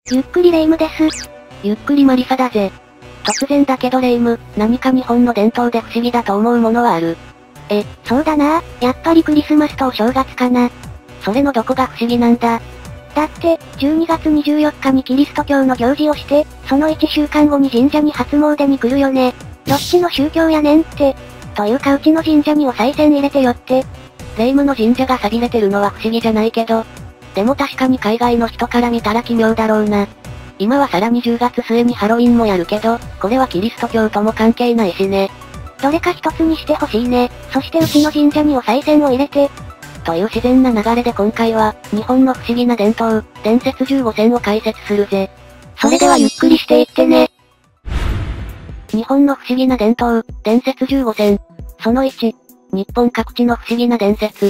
ゆっくりレ夢ムです。 ゆっくりマリサだぜ。突然だけどレ夢ム、何か日本の伝統で不思議だと思うものはある？ そうだな。やっぱりクリスマスとお正月かな。 それのどこが不思議なんだ？ だって、12月24日にキリスト教の行事をして、その1週間後に神社に初詣に来るよね。どっちの宗教やねんって。というかうちの神社にお賽銭入れてよって。 レ夢ムの神社が寂れてるのは不思議じゃないけど。でも確かに海外の人から見たら奇妙だろうな。今はさらに10月末にハロウィンもやるけど、これはキリスト教とも関係ないしね。 どれか一つにしてほしいね。そしてうちの神社にお賽銭を入れて。 という自然な流れで今回は、日本の不思議な伝統、伝説15選を解説するぜ。 それではゆっくりしていってね。 日本の不思議な伝統、伝説15選。その1、日本各地の不思議な伝説。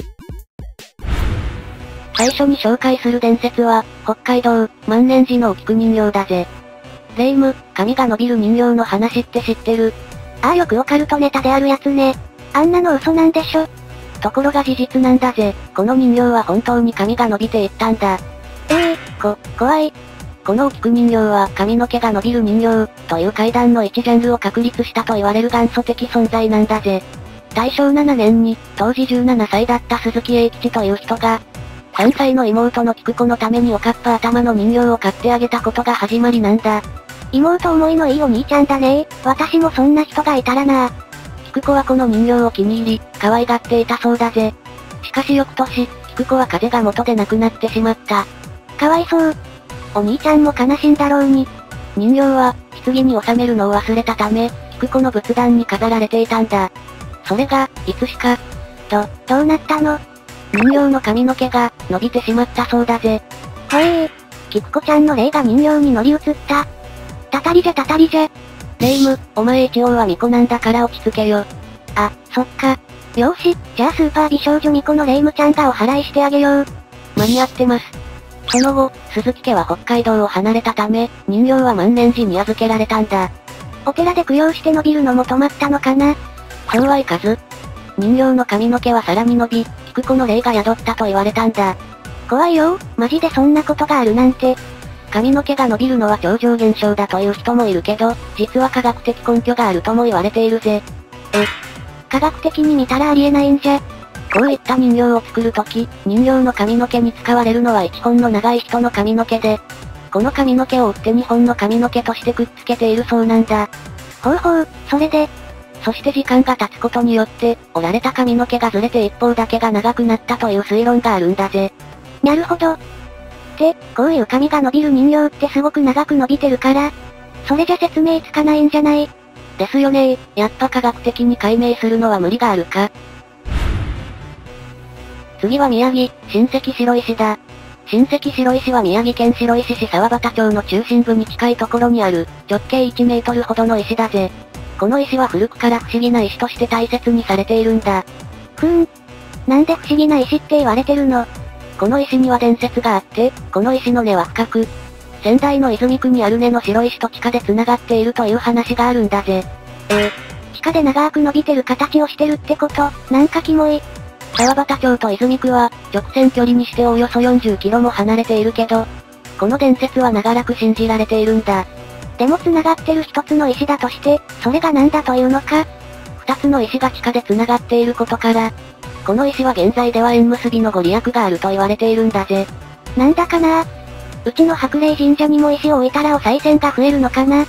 最初に紹介する伝説は、北海道、万年寺のお菊人形だぜ。レ夢ム、髪が伸びる人形の話って知ってる？ よくオカルトネタであるやつね。あんなの嘘なんでしょ？ ところが事実なんだぜ。この人形は本当に髪が伸びていったんだ。 怖い。 このお菊人形は髪の毛が伸びる人形、という怪談の一ジャンルを確立したと言われる元祖的存在なんだぜ。大正7年に、当時17歳だった鈴木英吉という人が、3歳の妹の菊子のためにおかっぱ頭の人形を買ってあげたことが始まりなんだ。 妹思いのいいお兄ちゃんだね。私もそんな人がいたらな。 菊子はこの人形を気に入り、可愛がっていたそうだぜ。しかし翌年、菊子は風邪が元で亡くなってしまった。 かわいそう。お兄ちゃんも悲しんだろうに。 人形は、棺に収めるのを忘れたため、菊子の仏壇に飾られていたんだ。それが、いつしか、 どうなったの？ 人形の髪の毛が、伸びてしまったそうだぜ。 ほえー。菊子ちゃんの霊が人形に乗り移った。たたりじゃ。 レ夢ム、お前一応は巫女なんだから落ち着けよ。 そっか。よし、じゃあスーパー美少女巫女のレ夢ムちゃんがお祓いしてあげよう。 間に合ってます。その後、鈴木家は北海道を離れたため、人形は万年寺に預けられたんだ。 お寺で供養して伸びるのも止まったのかな？ そうはいかず。人形の髪の毛はさらに伸び、菊子の霊が宿ったと言われたんだ。 怖いよ、マジでそんなことがあるなんて。 髪の毛が伸びるのは超常現象だという人もいるけど、実は科学的根拠があるとも言われているぜ。 科学的に見たらありえないんじゃ。 こういった人形を作るとき、人形の髪の毛に使われるのは一本の長い人の髪の毛で、この髪の毛を折って2本の髪の毛としてくっつけているそうなんだ。 ほう、それで。 そして時間が経つことによって、折られた髪の毛がずれて一方だけが長くなったという推論があるんだぜ。 なるほど。こういう髪が伸びる人形ってすごく長く伸びてるから、それじゃ説明つかないんじゃない？ ですよねー。やっぱ科学的に解明するのは無理があるか。次は宮城、新関白石だ。新関白石は宮城県白石市沢端町の中心部に近いところにある、直径1メートルほどの石だぜ。この石は古くから不思議な石として大切にされているんだ。 なんで不思議な石って言われてるの？ この石には伝説があって、この石の根は深く、仙台の泉区にある根の白石と地下で繋がっているという話があるんだぜ。 地下で長く伸びてる形をしてるってこと？なんかキモい。 沢端町と泉区は、直線距離にしておよそ40キロも離れているけど、この伝説は長らく信じられているんだ。 でも繋がってる一つの石だとして、それが何だというのか？ 二つの石が地下で繋がっていることから、この石は現在では縁結びのご利益があると言われているんだぜ。 なんだかな？うちの白霊神社にも石を置いたらお賽銭が増えるのかな？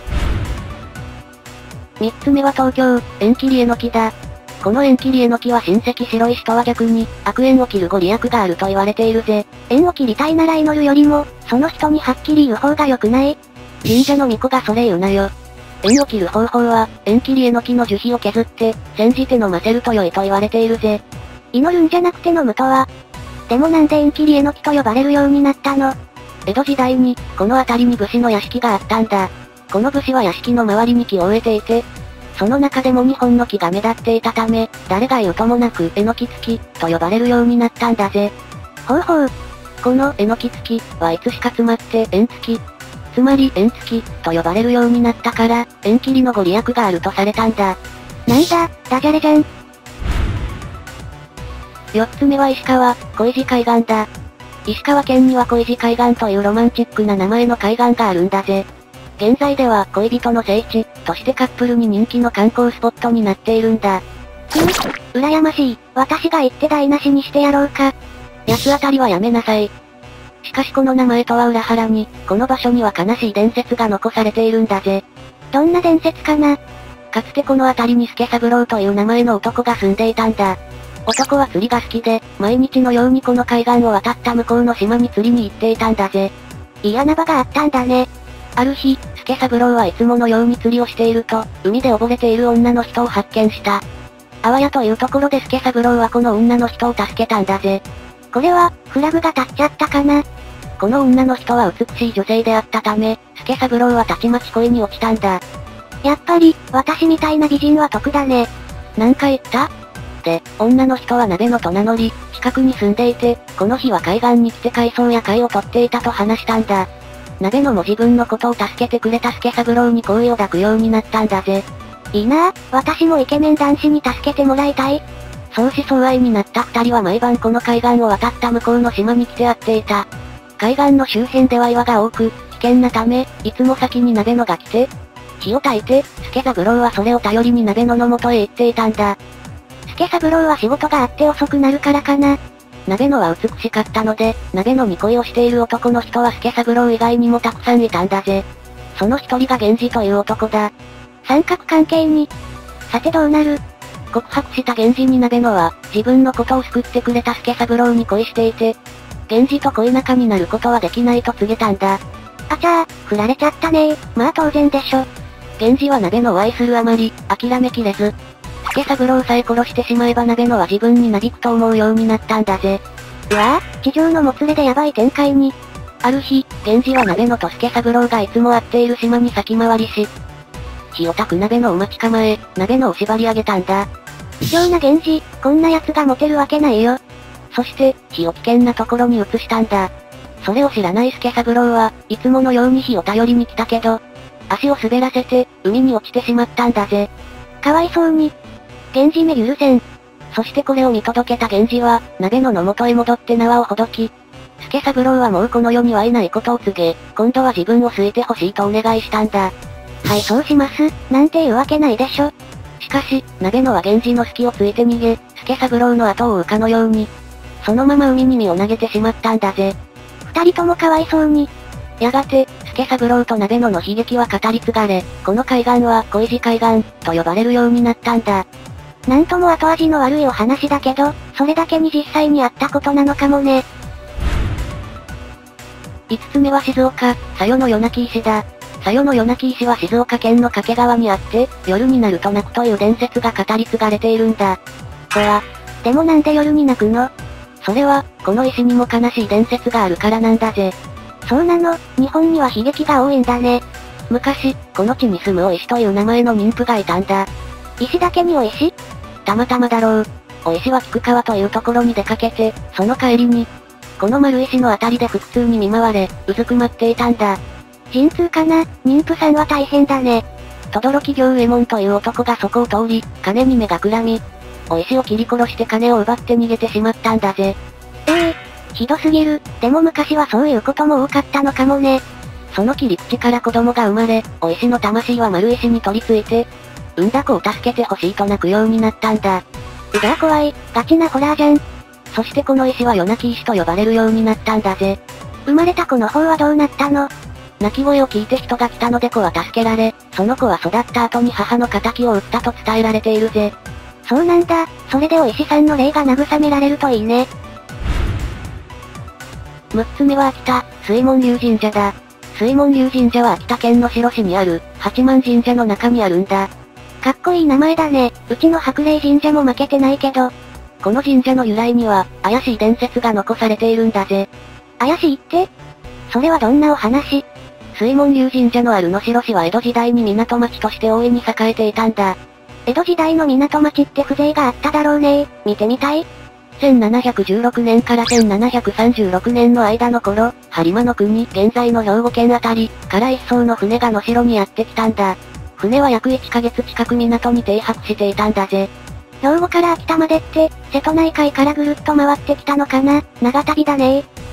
三つ目は東京、縁切りえの木だ。この縁切りえの木は親戚白石とは逆に、悪縁を切るご利益があると言われているぜ。 縁を切りたいなら祈るよりも、その人にはっきり言う方が良くない？ 神社の巫女がそれ言うなよ。縁を切る方法は、縁切りえの木の樹皮を削って、煎じて飲ませると良いと言われているぜ。 祈るんじゃなくて飲むとは。でもなんで縁切りえの木と呼ばれるようになったの？ 江戸時代に、この辺りに武士の屋敷があったんだ。この武士は屋敷の周りに木を植えていて、その中でも2本の木が目立っていたため、誰が言うともなく、えのき付き、と呼ばれるようになったんだぜ。 ほう。 このえのき付き、はいつしか詰まって、縁付き。つまり、縁付き、と呼ばれるようになったから、縁切りのご利益があるとされたんだ。 なんだ、ダジャレじゃん。 4つ目は石川、小石海岸だ。 石川県には小石海岸というロマンチックな名前の海岸があるんだぜ。現在では恋人の聖地としてカップルに人気の観光スポットになっているんだ。 羨ましい。私が行って台無しにしてやろうか。 八つ当たりはやめなさい。しかしこの名前とは裏腹に、この場所には悲しい伝説が残されているんだぜ。 どんな伝説かな？ かつてこの辺りに助三郎という名前の男が住んでいたんだ。男は釣りが好きで、毎日のようにこの海岸を渡った向こうの島に釣りに行っていたんだぜ。 いい穴場があったんだね。 ある日、助三郎はいつものように釣りをしていると、海で溺れている女の人を発見した。あわやというところで助三郎はこの女の人を助けたんだぜ。 これは、フラグが立っちゃったかな？ この女の人は美しい女性であったため、助三郎はたちまち恋に落ちたんだ。 やっぱり、私みたいな美人は得だね。 なんか言った？で、女の人は鍋野と名乗り、近くに住んでいて、この日は海岸に来て海藻や貝を取っていたと話したんだ。鍋野も自分のことを助けてくれた助三郎に好意を抱くようになったんだぜ。 いいなぁ、私もイケメン男子に助けてもらいたい。 相思相愛になった二人は毎晩この海岸を渡った向こうの島に来て会っていた。海岸の周辺では岩が多く、危険なため、いつも先に鍋野が来て、火を焚いて、助三郎はそれを頼りに鍋野の元へ行っていたんだ。 助三郎は仕事があって遅くなるからかな。 鍋野は美しかったので、鍋野に恋をしている男の人は助三郎以外にもたくさんいたんだぜ。その一人が源氏という男だ。 三角関係に。さてどうなる？ 告白した源氏に鍋野は、自分のことを救ってくれた助三郎に恋していて、源氏と恋仲になることはできないと告げたんだ。 あちゃー、振られちゃったねー。まあ当然でしょ。 源氏は鍋野を愛するあまり、諦めきれず、助三郎さえ殺してしまえば鍋野は自分になびくと思うようになったんだぜ。 うわぁ、地上のもつれでやばい展開に。 ある日、源氏は鍋野と助三郎がいつも会っている島に先回りし、火を焚く鍋野を待ち構え、鍋野を縛り上げたんだ。 異常な源氏、こんな奴がモテるわけないよ。 そして、火を危険なところに移したんだ。それを知らない助三郎は、いつものように火を頼りに来たけど、足を滑らせて、海に落ちてしまったんだぜ。 かわいそうに。源氏め許せん。 そしてこれを見届けた源氏は、鍋野の元へ戻って縄をほどき、助三郎はもうこの世にはいないことを告げ、今度は自分を好いてほしいとお願いしたんだ。 はい、そうします。なんていうわけないでしょ。 しかし、鍋野は源氏の隙をついて逃げ、助三郎の後を追うかのように、そのまま海に身を投げてしまったんだぜ。 二人ともかわいそうに。 やがて、助三郎と鍋野の悲劇は語り継がれ、この海岸は小石海岸、と呼ばれるようになったんだ。 なんとも後味の悪いお話だけど、それだけに実際にあったことなのかもね。 5つ目は静岡、佐世の夜泣石だ。佐世の夜泣石は静岡県の掛川にあって、夜になると泣くという伝説が語り継がれているんだ。 でもなんで夜に泣くの？ それは、この石にも悲しい伝説があるからなんだぜ。 そうなの、日本には悲劇が多いんだね。 昔、この地に住むお石という名前の妊婦がいたんだ。 石だけにお石？ たまたまだろう。お石は菊川というところに出かけて、その帰りに、この丸石のあたりで腹痛に見舞われ、うずくまっていたんだ。 陣痛かな？妊婦さんは大変だね。 轟行右衛門という男がそこを通り、金に目がくらみ、お石を切り殺して金を奪って逃げてしまったんだぜ。 ひどすぎる。でも昔はそういうことも多かったのかもね。 その切り口から子供が生まれ、お石の魂は丸石に取り付いて、産んだ子を助けてほしいと泣くようになったんだ。 うわ怖い、ガチなホラーじゃん。 そしてこの石は夜泣き石と呼ばれるようになったんだぜ。 生まれた子の方はどうなったの？ 泣き声を聞いて人が来たので子は助けられ、その子は育った後に母の仇を討ったと伝えられているぜ。 そうなんだ、それでお石さんの霊が慰められるといいね。 6つ目は秋田、水門龍神社だ。水門龍神社は秋田県の白市にある、八幡神社の中にあるんだ。 かっこいい名前だね。うちの白霊神社も負けてないけど。 この神社の由来には、怪しい伝説が残されているんだぜ。 怪しいって？それはどんなお話？ 水門龍神社のある能代市は江戸時代に港町として大いに栄えていたんだ。 江戸時代の港町って風情があっただろうね。見てみたい？ 1716年から1736年の間の頃、播磨の国、現在の兵庫県あたり、から一艘の船が能代にやってきたんだ。船は約1ヶ月近く港に停泊していたんだぜ。 兵庫から秋田までって、瀬戸内海からぐるっと回ってきたのかな？長旅だね。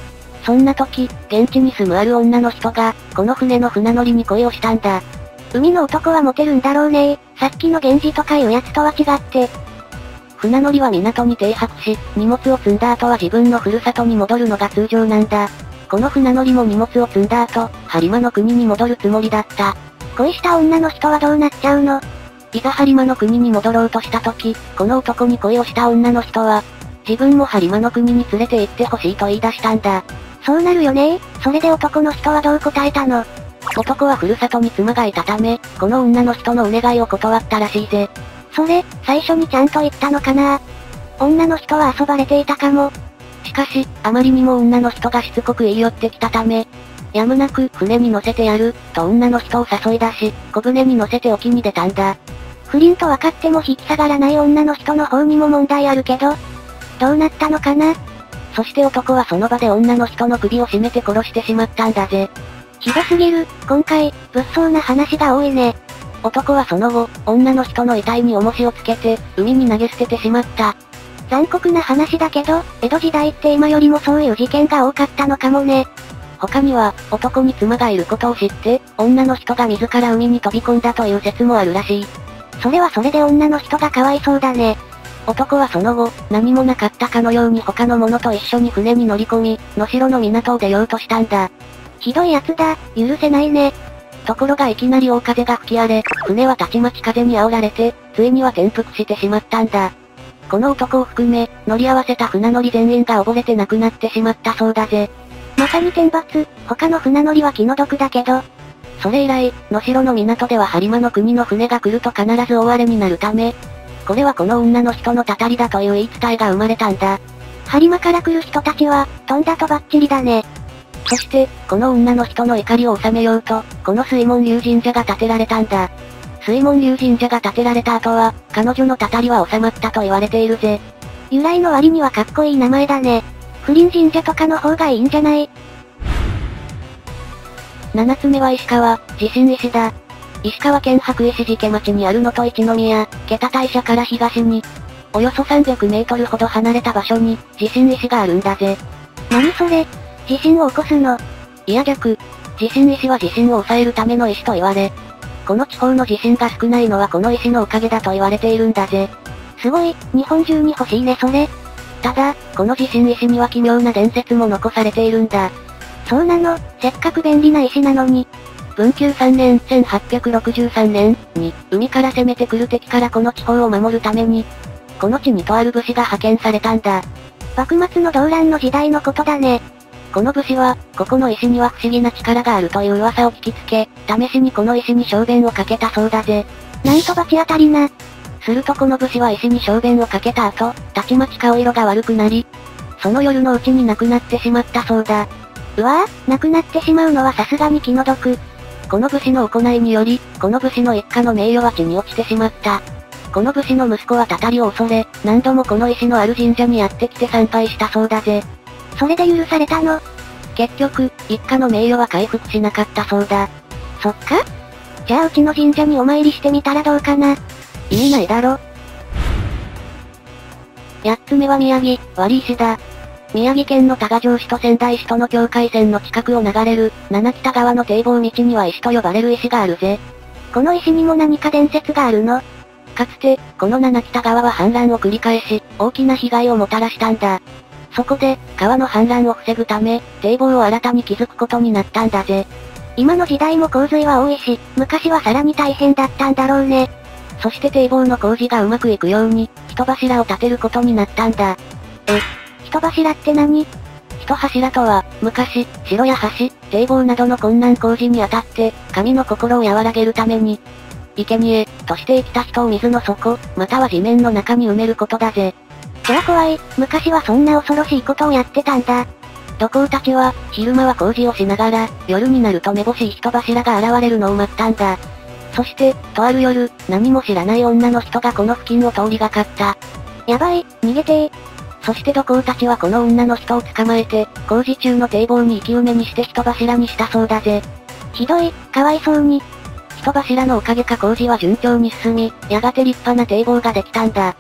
そんな時、現地に住むある女の人が、この船の船乗りに恋をしたんだ。 海の男はモテるんだろうね。さっきの源氏とかいうやつとは違って。 船乗りは港に停泊し、荷物を積んだ後は自分のふるさとに戻るのが通常なんだ。この船乗りも荷物を積んだ後、播磨の国に戻るつもりだった。 恋した女の人はどうなっちゃうの？ いざ播磨の国に戻ろうとした時、この男に恋をした女の人は、自分も播磨の国に連れて行ってほしいと言い出したんだ。 そうなるよね。それで男の人はどう答えたの？ 男はふるさとに妻がいたため、この女の人のお願いを断ったらしいぜ。 それ、最初にちゃんと言ったのかな？女の人は遊ばれていたかも。 しかし、あまりにも女の人がしつこく言い寄ってきたため、やむなく船に乗せてやる、と女の人を誘い出し、小舟に乗せて沖に出たんだ。 不倫と分かっても引き下がらない女の人の方にも問題あるけど、どうなったのかな？ そして男はその場で女の人の首を絞めて殺してしまったんだぜ。 ひどすぎる、今回、物騒な話が多いね。 男はその後、女の人の遺体に重しをつけて、海に投げ捨ててしまった。 残酷な話だけど、江戸時代って今よりもそういう事件が多かったのかもね。 他には、男に妻がいることを知って、女の人が自ら海に飛び込んだという説もあるらしい。 それはそれで女の人がかわいそうだね。 男はその後、何もなかったかのように他の者と一緒に船に乗り込み、能代の港を出ようとしたんだ。 ひどいやつだ、許せないね。 ところがいきなり大風が吹き荒れ、船はたちまち風に煽られて、ついには転覆してしまったんだ。この男を含め、乗り合わせた船乗り全員が溺れて亡くなってしまったそうだぜ。 まさに天罰、他の船乗りは気の毒だけど。 それ以来、能代の港では播磨の国の船が来ると必ず大荒れになるため、これはこの女の人のたたりだという言い伝えが生まれたんだ。 播磨から来る人たちは、とんだとばっちりだね。 そして、この女の人の怒りを収めようと、この水門流神社が建てられたんだ。水門流神社が建てられた後は、彼女のたたりは収まったと言われているぜ。 由来の割にはかっこいい名前だね。不倫神社とかの方がいいんじゃない？ 7 つ目は石川、地震石だ。石川県羽咋石寺町にある能登一宮、桁大社から東に、およそ300メートルほど離れた場所に、地震石があるんだぜ。 何それ？地震を起こすの？ いや逆。地震石は地震を抑えるための石と言われ、この地方の地震が少ないのはこの石のおかげだと言われているんだぜ。 すごい、日本中に欲しいねそれ。 ただ、この地震石には奇妙な伝説も残されているんだ。 そうなの？せっかく便利な石なのに。 文久3年1863年に、海から攻めてくる敵からこの地方を守るために、この地にとある武士が派遣されたんだ。 幕末の動乱の時代のことだね。 この武士は、ここの石には不思議な力があるという噂を聞きつけ、試しにこの石に小便をかけたそうだぜ。 なんと罰当たりな。 するとこの武士は石に小便をかけた後、たちまち顔色が悪くなり、その夜のうちに亡くなってしまったそうだ。 うわぁ、亡くなってしまうのはさすがに気の毒。 この武士の行いにより、この武士の一家の名誉は地に落ちてしまった。この武士の息子はたたりを恐れ、何度もこの石のある神社にやってきて参拝したそうだぜ。 それで許されたの？ 結局、一家の名誉は回復しなかったそうだ。 そっか？じゃあうちの神社にお参りしてみたらどうかな？ 意味ないだろ。8つ目は宮城、割石だ。宮城県の多賀城市と仙台市との境界線の近くを流れる、七北川の堤防道には石と呼ばれる石があるぜ。 この石にも何か伝説があるの？ かつて、この七北川は氾濫を繰り返し、大きな被害をもたらしたんだ。そこで、川の氾濫を防ぐため、堤防を新たに築くことになったんだぜ。 今の時代も洪水は多いし、昔はさらに大変だったんだろうね。 そして堤防の工事がうまくいくように、一柱を建てることになったんだ。 一柱って何？ 一柱とは、昔、城や橋、堤防などの困難工事にあたって、神の心を和らげるために、生贄として生きた人を水の底、または地面の中に埋めることだぜ。 じゃあ怖い、昔はそんな恐ろしいことをやってたんだ。 土工たちは、昼間は工事をしながら、夜になるとめぼしい人柱が現れるのを待ったんだ。そして、とある夜、何も知らない女の人がこの付近を通りがかった。 やばい、逃げてー。 そして土工たちはこの女の人を捕まえて、工事中の堤防に生き埋めにして人柱にしたそうだぜ。 ひどい、かわいそうに。 人柱のおかげか工事は順調に進み、やがて立派な堤防ができたんだ。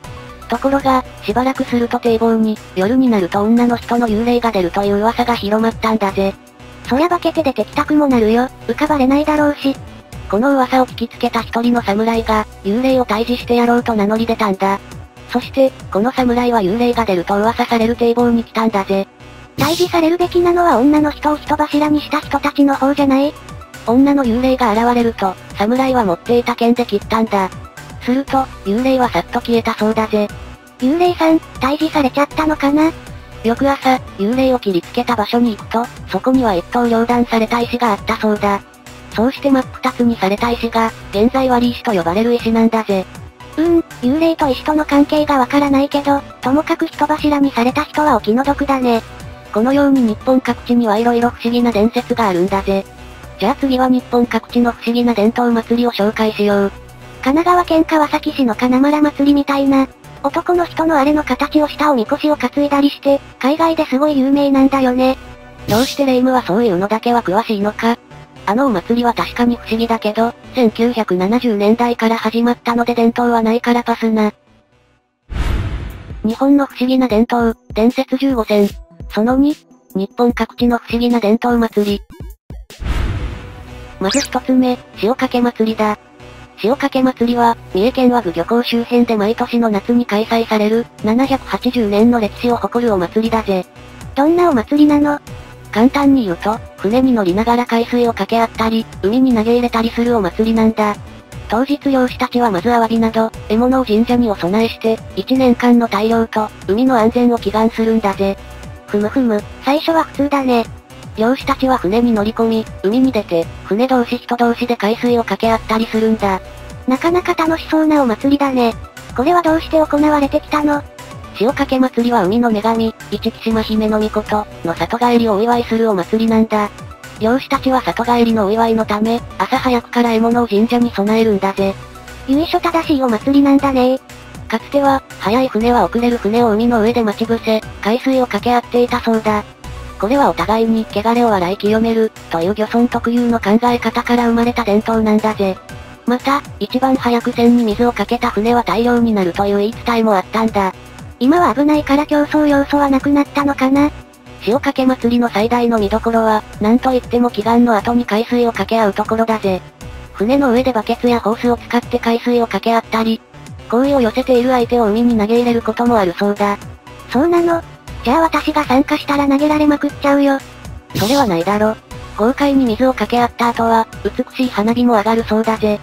ところが、しばらくすると堤防に、夜になると女の人の幽霊が出るという噂が広まったんだぜ。 そりゃ化けて出てきたくもなるよ、浮かばれないだろうし。 この噂を聞きつけた一人の侍が、幽霊を退治してやろうと名乗り出たんだ。そして、この侍は幽霊が出ると噂される堤防に来たんだぜ。 退治されるべきなのは女の人を人柱にした人たちの方じゃない？ 女の幽霊が現れると、侍は持っていた剣で切ったんだ。すると、幽霊はさっと消えたそうだぜ。 幽霊さん、退治されちゃったのかな？ 翌朝、幽霊を切りつけた場所に行くと、そこには一刀両断された石があったそうだ。そうして真っ二つにされた石が、現在はリ石と呼ばれる石なんだぜ。 幽霊と石との関係がわからないけど、ともかく人柱にされた人はお気の毒だね。 このように日本各地には色々不思議な伝説があるんだぜ。じゃあ次は日本各地の不思議な伝統祭りを紹介しよう。 神奈川県川崎市の金丸祭りみたいな、男の人のあれの形をしたおみこしを担いだりして、海外ですごい有名なんだよね。 どうして霊夢はそういうのだけは詳しいのか？あのお祭りは確かに不思議だけど、1970年代から始まったので伝統はないからパスな。日本の不思議な伝統、伝説15選。その2、日本各地の不思議な伝統祭り。まず一つ目、塩かけ祭りだ。塩かけ祭りは、三重県和具漁港周辺で毎年の夏に開催される、780年の歴史を誇るお祭りだぜ。 どんなお祭りなの？ 簡単に言うと、船に乗りながら海水をかけ合ったり、海に投げ入れたりするお祭りなんだ。当日漁師たちはまずアワビなど、獲物を神社にお供えして、1年間の大漁と、海の安全を祈願するんだぜ。 ふむふむ、最初は普通だね。 漁師たちは船に乗り込み、海に出て、船同士人同士で海水をかけ合ったりするんだ。 なかなか楽しそうなお祭りだね。これはどうして行われてきたの？ 塩かけ祭りは海の女神、市来島姫の命の里帰りをお祝いするお祭りなんだ。漁師たちは里帰りのお祝いのため、朝早くから獲物を神社に備えるんだぜ。 由緒正しいお祭りなんだね。 かつては、早い船は遅れる船を海の上で待ち伏せ、海水をかけ合っていたそうだ。これはお互いに汚れを洗い清める、という漁村特有の考え方から生まれた伝統なんだぜ。また、一番早く船に水をかけた船は大漁になるという言い伝えもあったんだ。 今は危ないから競争要素はなくなったのかな？ 塩かけ祭りの最大の見どころは、なんといっても祈願の後に海水をかけ合うところだぜ。船の上でバケツやホースを使って海水をかけ合ったり、好意を寄せている相手を海に投げ入れることもあるそうだ。 そうなの？じゃあ私が参加したら投げられまくっちゃうよ。 それはないだろ。豪快に水をかけ合った後は、美しい花火も上がるそうだぜ。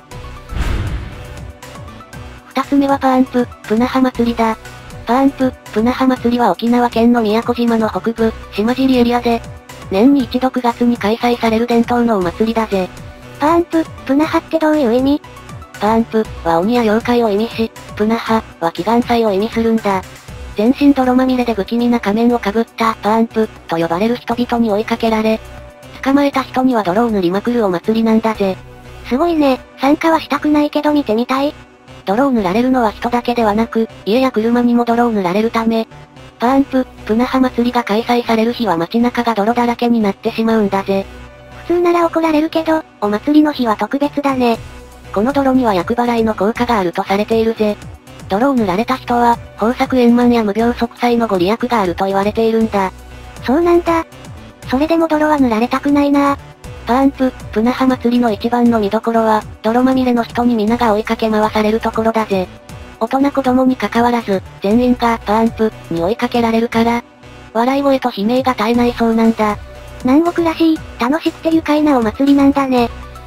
二つ目はパーンプ、プナハ祭りだ。パーンプ、プナハ祭りは沖縄県の宮古島の北部、島尻エリアで、年に一度9月に開催される伝統のお祭りだぜ。 パーンプ、プナハってどういう意味？ パーンプは鬼や妖怪を意味し、プナハは祈願祭を意味するんだ。全身泥まみれで不気味な仮面をかぶったパーンプと呼ばれる人々に追いかけられ、捕まえた人には泥を塗りまくるお祭りなんだぜ。 すごいね、参加はしたくないけど見てみたい。 泥を塗られるのは人だけではなく、家や車にも泥を塗られるため、パーンプ、プナハ祭りが開催される日は街中が泥だらけになってしまうんだぜ。 普通なら怒られるけど、お祭りの日は特別だね。 この泥には厄払いの効果があるとされているぜ。泥を塗られた人は、豊作円満や無病息災のご利益があると言われているんだ。 そうなんだ。それでも泥は塗られたくないな。 パーンプ、プナハ祭りの一番の見どころは、泥まみれの人に皆が追いかけ回されるところだぜ。大人子供に関わらず、全員がパーンプに追いかけられるから、笑い声と悲鳴が絶えないそうなんだ。 南国らしい、楽しくて愉快なお祭りなんだね。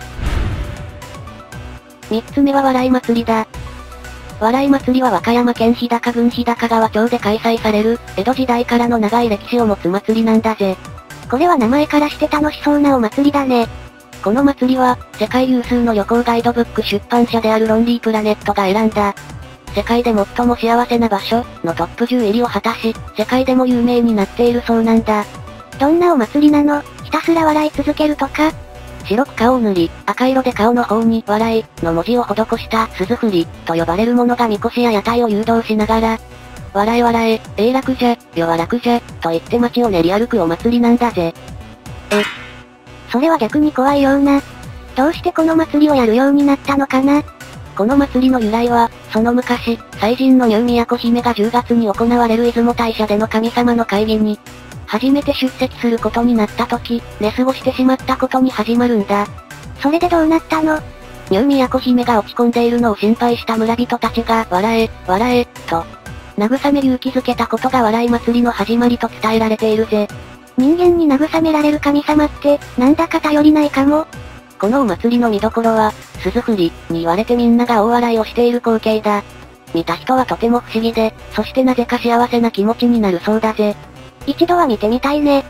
三つ目は笑い祭りだ。笑い祭りは和歌山県日高郡日高川町で開催される、江戸時代からの長い歴史を持つ祭りなんだぜ。 これは名前からして楽しそうなお祭りだね。 この祭りは、世界有数の旅行ガイドブック出版社であるロンリープラネットが選んだ、世界で最も幸せな場所のトップ10入りを果たし、世界でも有名になっているそうなんだ。 どんなお祭りなの？ひたすら笑い続けるとか？ 白く顔を塗り、赤色で顔の方に笑いの文字を施した鈴振りと呼ばれるものがみこしや屋台を誘導しながら、笑え笑え、永楽じゃ、世は楽じゃ、と言って街を練り歩くお祭りなんだぜ。 それは逆に怖いような。どうしてこの祭りをやるようになったのかな？ この祭りの由来は、その昔、祭神のニュー都姫が10月に行われる出雲大社での神様の会議に、初めて出席することになった時、寝過ごしてしまったことに始まるんだ。 それでどうなったの？ ニュー都姫が落ち込んでいるのを心配した村人たちが、笑え、笑え、と、慰め勇気づけたことが笑い祭りの始まりと伝えられているぜ。 人間に慰められる神様って、なんだか頼りないかも。 このお祭りの見どころは、鈴振り、に言われてみんなが大笑いをしている光景だ。見た人はとても不思議で、そしてなぜか幸せな気持ちになるそうだぜ。 一度は見てみたいね。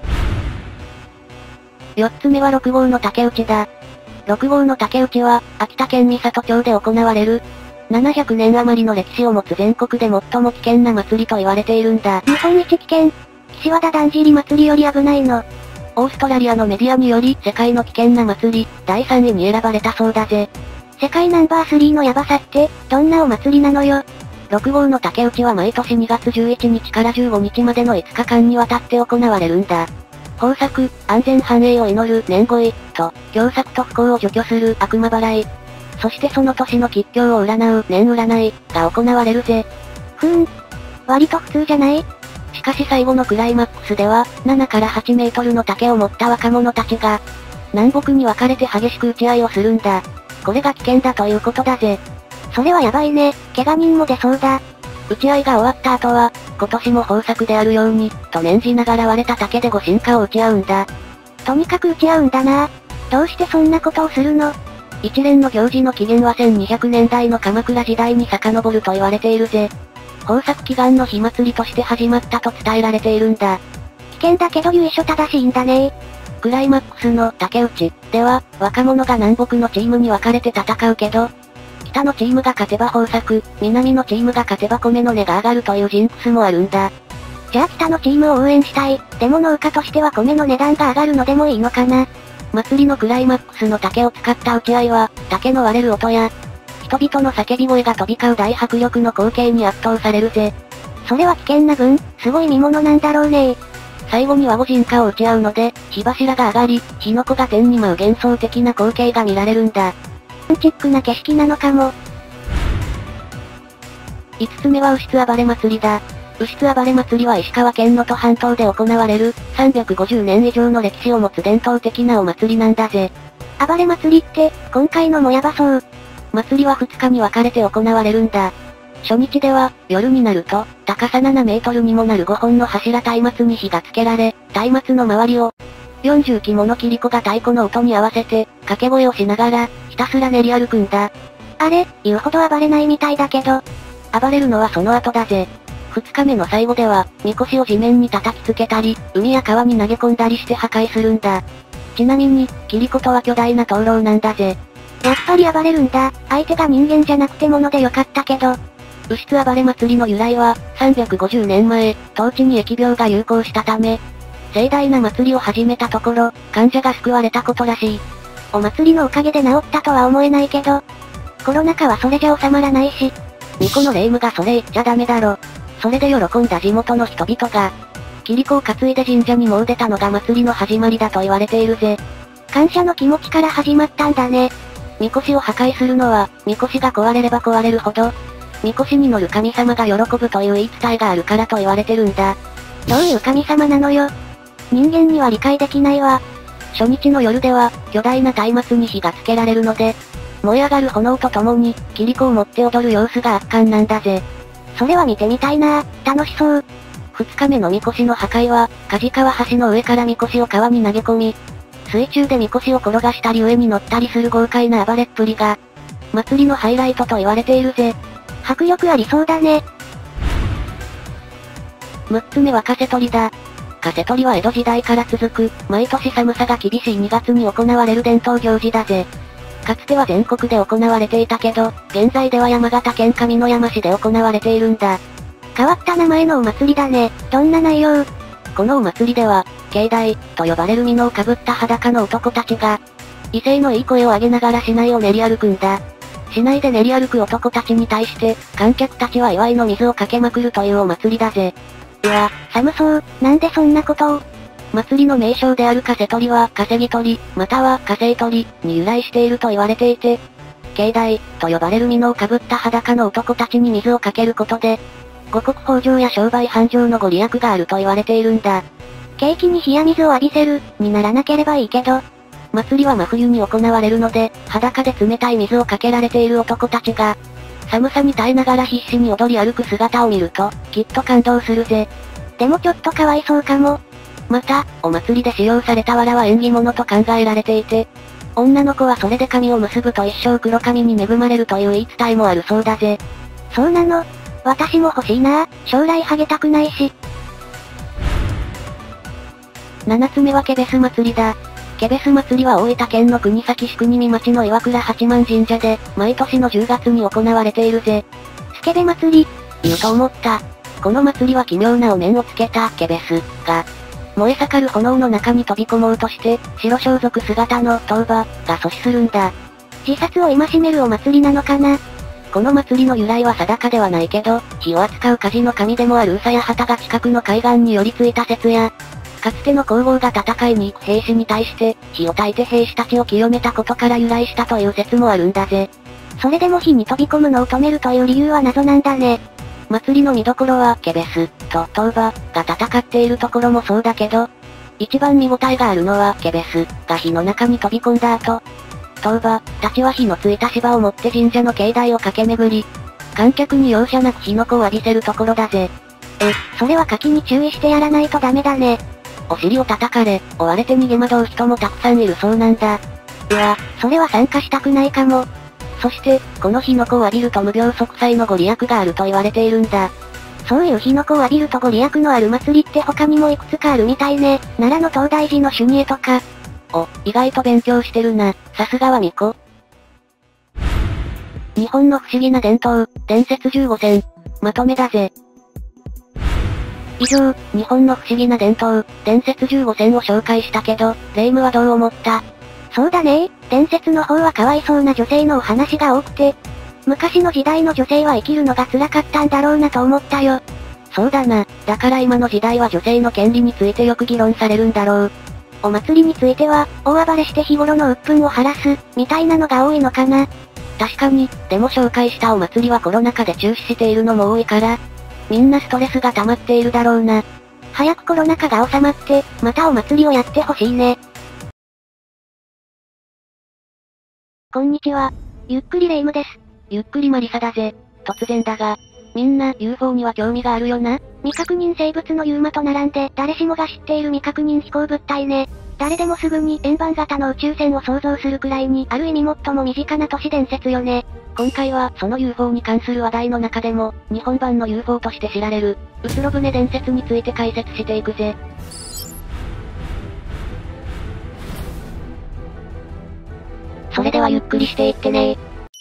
4つ目は6号の竹打ちだ。6号の竹打ちは、秋田県美郷町で行われる、700年余りの歴史を持つ全国で最も危険な祭りと言われているんだ。 日本一危険。岸和田だんじり祭りより危ないの。 オーストラリアのメディアにより、世界の危険な祭り、第3位に選ばれたそうだぜ。 世界ナンバー3のヤバさって、どんなお祭りなのよ。 6号の竹打ちは毎年2月11日から15日までの5日間にわたって行われるんだ。豊作、安全繁栄を祈る年鯉、と、凶作と不幸を除去する悪魔払い。そしてその年の吉凶を占う年占い、が行われるぜ。 割と普通じゃない？ しかし最後のクライマックスでは、7から8メートルの竹を持った若者たちが、南北に分かれて激しく打ち合いをするんだ。これが危険だということだぜ。 それはやばいね。怪我人も出そうだ。 打ち合いが終わった後は、今年も豊作であるように、と念じながら割れた竹でご神火を打ち合うんだ。 とにかく打ち合うんだな。どうしてそんなことをするの？ 一連の行事の起源は1200年代の鎌倉時代に遡ると言われているぜ。豊作祈願の火祭りとして始まったと伝えられているんだ。 危険だけど由緒正しいんだね。 クライマックスの竹打ちでは、若者が南北のチームに分かれて戦うけど、北のチームが勝てば豊作、南のチームが勝てば米の値が上がるというジンクスもあるんだ。 じゃあ北のチームを応援したい。でも農家としては米の値段が上がるのでもいいのかな。 祭りのクライマックスの竹を使った打ち合いは、竹の割れる音や、人々の叫び声が飛び交う大迫力の光景に圧倒されるぜ。 それは危険な分、すごい見物なんだろうね。 最後にはご神火を打ち合うので、火柱が上がり、火の粉が天に舞う幻想的な光景が見られるんだ。 チックな景色なのかも。 5つ目は牛津暴れ祭りだ。牛津暴れ祭りは石川県能登半島で行われる、350年以上の歴史を持つ伝統的なお祭りなんだぜ。 暴れ祭りって、今回のもやばそう。 祭りは2日に分かれて行われるんだ。初日では、夜になると、高さ7メートルにもなる5本の柱松明に火がつけられ、松明の周りを、40基もの切子が太鼓の音に合わせて、掛け声をしながら、ひたすら練り歩くんだ。 あれ、言うほど暴れないみたいだけど。 暴れるのはその後だぜ。2日目の最後では、みこしを地面に叩きつけたり、海や川に投げ込んだりして破壊するんだ。ちなみに、キリコとは巨大な灯籠なんだぜ。 やっぱり暴れるんだ。相手が人間じゃなくて物でよかったけど。 牛津暴れ祭りの由来は、350年前、当地に疫病が流行したため、盛大な祭りを始めたところ、患者が救われたことらしい。 お祭りのおかげで治ったとは思えないけど、コロナ禍はそれじゃ収まらないし。 巫女の霊夢がそれ言っちゃダメだろ。それで喜んだ地元の人々が、キリコを担いで神社に詣でたのが祭りの始まりだと言われているぜ。 感謝の気持ちから始まったんだね。 みこしを破壊するのは、みこしが壊れれば壊れるほど、みこしに乗る神様が喜ぶという言い伝えがあるからと言われてるんだ。 どういう神様なのよ。人間には理解できないわ。 初日の夜では、巨大な松明に火がつけられるので、燃え上がる炎とともに、キリコを持って踊る様子が圧巻なんだぜ。 それは見てみたいなぁ、楽しそう。 2日目のみこしの破壊は、梶川橋の上からみこしを川に投げ込み、水中でみこしを転がしたり上に乗ったりする豪快な暴れっぷりが、祭りのハイライトと言われているぜ。 迫力ありそうだね。 6つ目はカセ取りだ。カセ取りは江戸時代から続く、毎年寒さが厳しい2月に行われる伝統行事だぜ。かつては全国で行われていたけど、現在では山形県上山市で行われているんだ。 変わった名前のお祭りだね。どんな内容？ このお祭りでは、境内、と呼ばれる蓑をかぶった裸の男たちが、威勢のいい声を上げながら市内を練り歩くんだ。市内で練り歩く男たちに対して、観客たちは祝いの水をかけまくるというお祭りだぜ。 うわ、寒そう、なんでそんなことを。 祭りの名称であるカセ取りは、稼ぎ取り、または、稼い取り、に由来していると言われていて、 境内、と呼ばれる蓑をかぶった裸の男たちに水をかけることで、五穀豊穣や商売繁盛のご利益があると言われているんだ。 景気に冷や水を浴びせる、にならなければいいけど。 祭りは真冬に行われるので、裸で冷たい水をかけられている男たちが、寒さに耐えながら必死に踊り歩く姿を見ると、きっと感動するぜ。 でもちょっとかわいそうかも。 また、お祭りで使用された藁は縁起物と考えられていて、女の子はそれで髪を結ぶと一生黒髪に恵まれるという言い伝えもあるそうだぜ。 そうなの？私も欲しいな、将来ハゲたくないし。 7つ目はケベス祭りだ。ケベス祭りは大分県の国東市国見町の岩倉八幡神社で、毎年の10月に行われているぜ。 スケベ祭り？ 言うと思った。この祭りは奇妙なお面をつけたケベスが、燃え盛る炎の中に飛び込もうとして、白装束姿の討伐が阻止するんだ。 自殺を戒めるお祭りなのかな？ この祭りの由来は定かではないけど、火を扱う火事の神でもある宇佐や旗が近くの海岸に寄りついた説や、かつての皇后が戦いに行く兵士に対して、火を焚いて兵士たちを清めたことから由来したという説もあるんだぜ。 それでも火に飛び込むのを止めるという理由は謎なんだね。 祭りの見どころは、ケベスと討伐が戦っているところもそうだけど、一番見応えがあるのは、ケベスが火の中に飛び込んだ後、討伐たちは火のついた芝を持って神社の境内を駆け巡り、観客に容赦なく火の粉を浴びせるところだぜ。 それは火器に注意してやらないとダメだね。 お尻を叩かれ、追われて逃げ惑う人もたくさんいるそうなんだ。 うわ、それは参加したくないかも。 そして、この火の粉を浴びると無病息災のご利益があると言われているんだ。 そういう火の粉を浴びるとご利益のある祭りって他にもいくつかあるみたいね。奈良の東大寺の修二会とか。 意外と勉強してるな。さすがは巫女。日本の不思議な伝統、伝説15選。まとめだぜ。以上、日本の不思議な伝統、伝説15選を紹介したけど、レイムはどう思った？ そうだね、伝説の方はかわいそうな女性のお話が多くて、昔の時代の女性は生きるのが辛かったんだろうなと思ったよ。 そうだな、だから今の時代は女性の権利についてよく議論されるんだろう。 お祭りについては、大暴れして日頃の鬱憤を晴らす、みたいなのが多いのかな。 確かに、でも紹介したお祭りはコロナ禍で中止しているのも多いから、みんなストレスが溜まっているだろうな。 早くコロナ禍が収まって、またお祭りをやってほしいね。こんにちは。ゆっくりレ夢ムです。 ゆっくりマリサだぜ。突然だが、みんな UFO には興味があるよな？ 未確認生物のユーマと並んで誰しもが知っている未確認飛行物体ね。誰でもすぐに円盤型の宇宙船を想像するくらいにある意味最も身近な都市伝説よね。 今回はその UFO に関する話題の中でも、日本版の UFO として知られる、うつろ船伝説について解説していくぜ。それではゆっくりしていってね。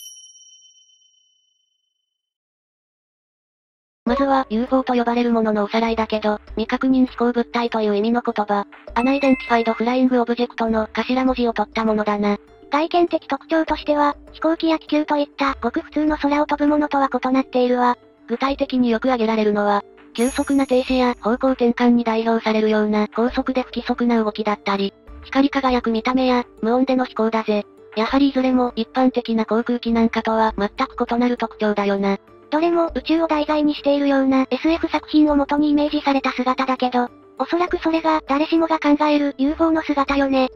まずは UFO と呼ばれるもののおさらいだけど、未確認飛行物体という意味の言葉、アナイデンティファイドフライングオブジェクトの頭文字を取ったものだな。 外見的特徴としては、飛行機や気球といったごく普通の空を飛ぶものとは異なっているわ。 具体的によく挙げられるのは、急速な停止や方向転換に代表されるような高速で不規則な動きだったり、光り輝く見た目や無音での飛行だぜ。やはりいずれも一般的な航空機なんかとは全く異なる特徴だよな。 どれも宇宙を題材にしているような SF 作品を元にイメージされた姿だけど、おそらくそれが誰しもが考える UFO の姿よね。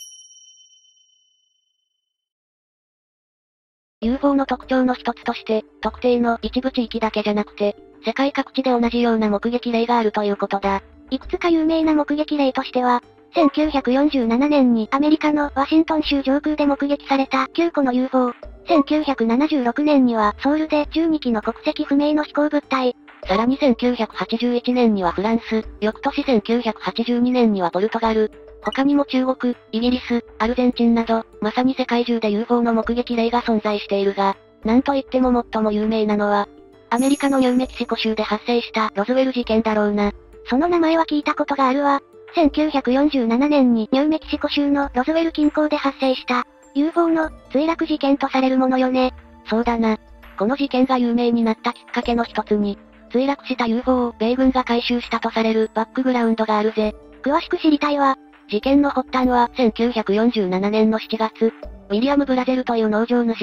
UFO の特徴の一つとして、特定の一部地域だけじゃなくて、世界各地で同じような目撃例があるということだ。 いくつか有名な目撃例としては、1947年にアメリカのワシントン州上空で目撃された9個の UFO。1976年にはソウルで12機の国籍不明の飛行物体。 さらに1981年にはフランス、翌年1982年にはポルトガル、他にも中国、イギリス、アルゼンチンなど、まさに世界中で UFO の目撃例が存在しているが、なんといっても最も有名なのは、アメリカのニューメキシコ州で発生したロズウェル事件だろうな。 その名前は聞いたことがあるわ。1947年にニューメキシコ州のロズウェル近郊で発生した UFO の墜落事件とされるものよね。 そうだな。この事件が有名になったきっかけの一つに、墜落した UFO を米軍が回収したとされるバックグラウンドがあるぜ。 詳しく知りたいわ。 事件の発端は1947年の7月、ウィリアム・ブラゼルという農場主が、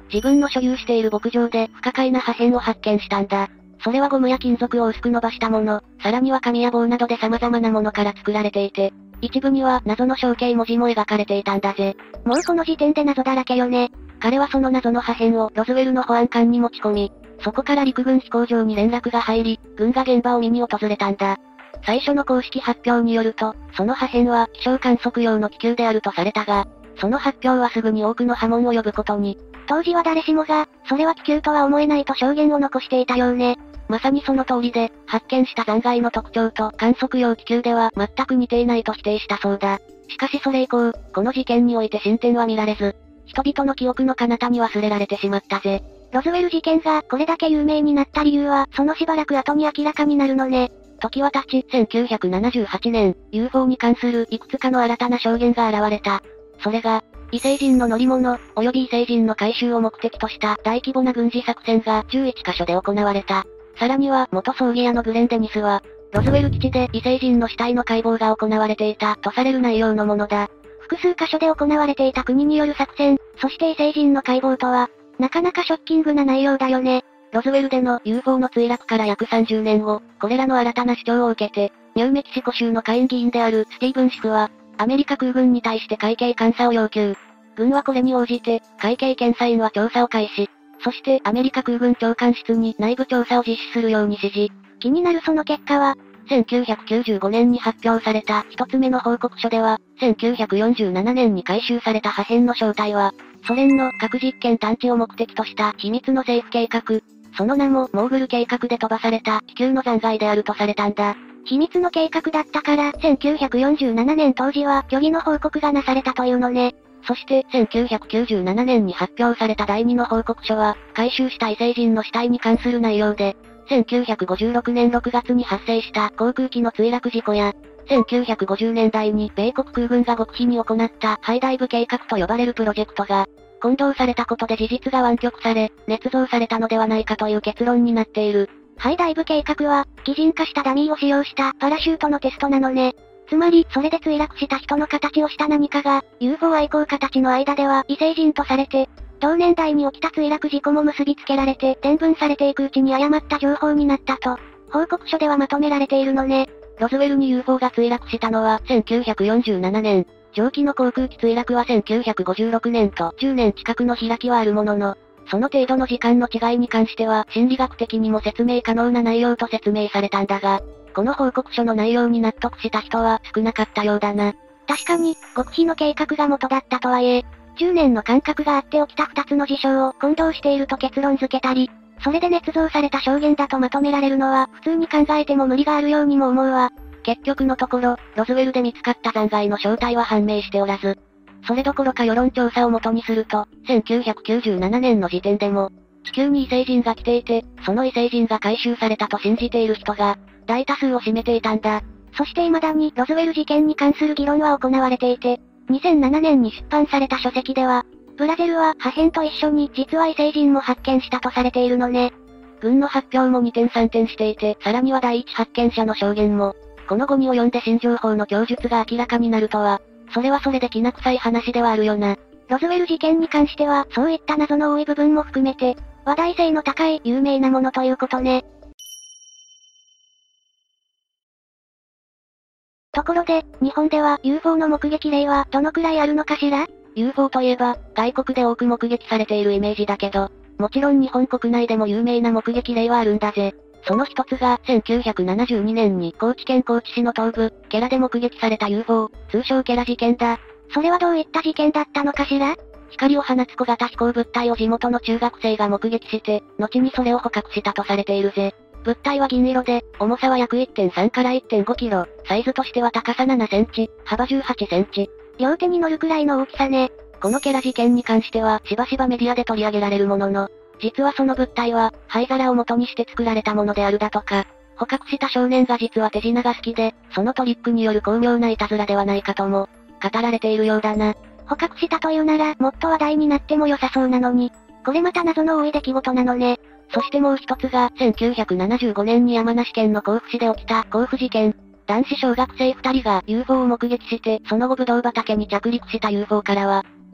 自分の所有している牧場で不可解な破片を発見したんだ。それはゴムや金属を薄く伸ばしたもの、さらには紙や棒などで様々なものから作られていて、一部には謎の象形文字も描かれていたんだぜ。 もうこの時点で謎だらけよね。 彼はその謎の破片をロズウェルの保安官に持ち込み、そこから陸軍飛行場に連絡が入り、軍が現場を見に訪れたんだ。最初の公式発表によると、その破片は気象観測用の気球であるとされたが、その発表はすぐに多くの波紋を呼ぶことに。 当時は誰しもが、それは気球とは思えないと証言を残していたようね。 まさにその通りで、発見した残骸の特徴と観測用気球では全く似ていないと否定したそうだ。しかしそれ以降、この事件において進展は見られず、人々の記憶の彼方に忘れられてしまったぜ。 ロズウェル事件がこれだけ有名になった理由は、そのしばらく後に明らかになるのね。 時は経ち、1978年、UFO に関するいくつかの新たな証言が現れた。それが、異星人の乗り物、及び異星人の回収を目的とした大規模な軍事作戦が11カ所で行われた。さらには元葬儀屋のグレン・デニスは、ロズウェル基地で異星人の死体の解剖が行われていたとされる内容のものだ。 複数箇所で行われていた国による作戦、そして異星人の解剖とは、なかなかショッキングな内容だよね。 ロズウェルでの UFO の墜落から約30年後、これらの新たな主張を受けて、ニューメキシコ州の下院議員であるスティーブン・シフは、アメリカ空軍に対して会計監査を要求。軍はこれに応じて、会計検査院は調査を開始。そしてアメリカ空軍長官室に内部調査を実施するように指示。 気になるその結果は、 1995年に発表された一つ目の報告書では、1947年に回収された破片の正体は、ソ連の核実験探知を目的とした秘密の政府計画、その名もモーグル計画で飛ばされた気球の残骸であるとされたんだ。 秘密の計画だったから、1947年当時は虚偽の報告がなされたというのね。 そして、1997年に発表された第2の報告書は、回収した異星人の死体に関する内容で、1956年6月に発生した航空機の墜落事故や、1950年代に米国空軍が極秘に行ったハイダイブ計画と呼ばれるプロジェクトが、混同されたことで事実が湾曲され、捏造されたのではないかという結論になっている。 ハイダイブ計画は、擬人化したダミーを使用したパラシュートのテストなのね。つまり、それで墜落した人の形をした何かが、UFO 愛好家たちの間では異星人とされて、同年代に起きた墜落事故も結びつけられて伝聞されていくうちに誤った情報になったと、報告書ではまとめられているのね。 ロズウェルに UFO が墜落したのは1947年、蒸気の航空機墜落は1956年と10年近くの開きはあるものの、その程度の時間の違いに関しては心理学的にも説明可能な内容と説明されたんだが、この報告書の内容に納得した人は少なかったようだな。 確かに、極秘の計画が元だったとはいえ、10年の間隔があって起きた2つの事象を混同していると結論付けたり、それで捏造された証言だとまとめられるのは普通に考えても無理があるようにも思うわ。 結局のところ、ロズウェルで見つかった残骸の正体は判明しておらず、それどころか世論調査を元にすると、1997年の時点でも、地球に異星人が来ていて、その異星人が回収されたと信じている人が、大多数を占めていたんだ。 そして未だにロズウェル事件に関する議論は行われていて、2007年に出版された書籍では、ブラゼルは破片と一緒に実は異星人も発見したとされているのね。 軍の発表も2点3点していて、さらには第一発見者の証言も、この後に及んで新情報の供述が明らかになるとは、それはそれできな臭い話ではあるよな。 ロズウェル事件に関しては、そういった謎の多い部分も含めて、話題性の高い有名なものということね。ところで、日本では UFO の目撃例はどのくらいあるのかしら？ UFO といえば、外国で多く目撃されているイメージだけど、もちろん日本国内でも有名な目撃例はあるんだぜ。その一つが、1972年に高知県高知市の東部、ケラで目撃された UFO、通称ケラ事件だ。 それはどういった事件だったのかしら？ 光を放つ小型飛行物体を地元の中学生が目撃して、後にそれを捕獲したとされているぜ。物体は銀色で、重さは約 1.3 から 1.5 キロ、サイズとしては高さ7センチ、幅18センチ。 両手に乗るくらいの大きさね。 このケラ事件に関してはしばしばメディアで取り上げられるものの、実はその物体は、灰皿を元にして作られたものであるだとか、捕獲した少年が実は手品が好きで、そのトリックによる巧妙ないたずらではないかとも、語られているようだな。 捕獲したというなら、もっと話題になっても良さそうなのに、これまた謎の多い出来事なのね。 そしてもう一つが、1975年に山梨県の甲府市で起きた甲府事件。男子小学生2人が UFO を目撃して、その後ブドウ畑に着陸した UFO からは、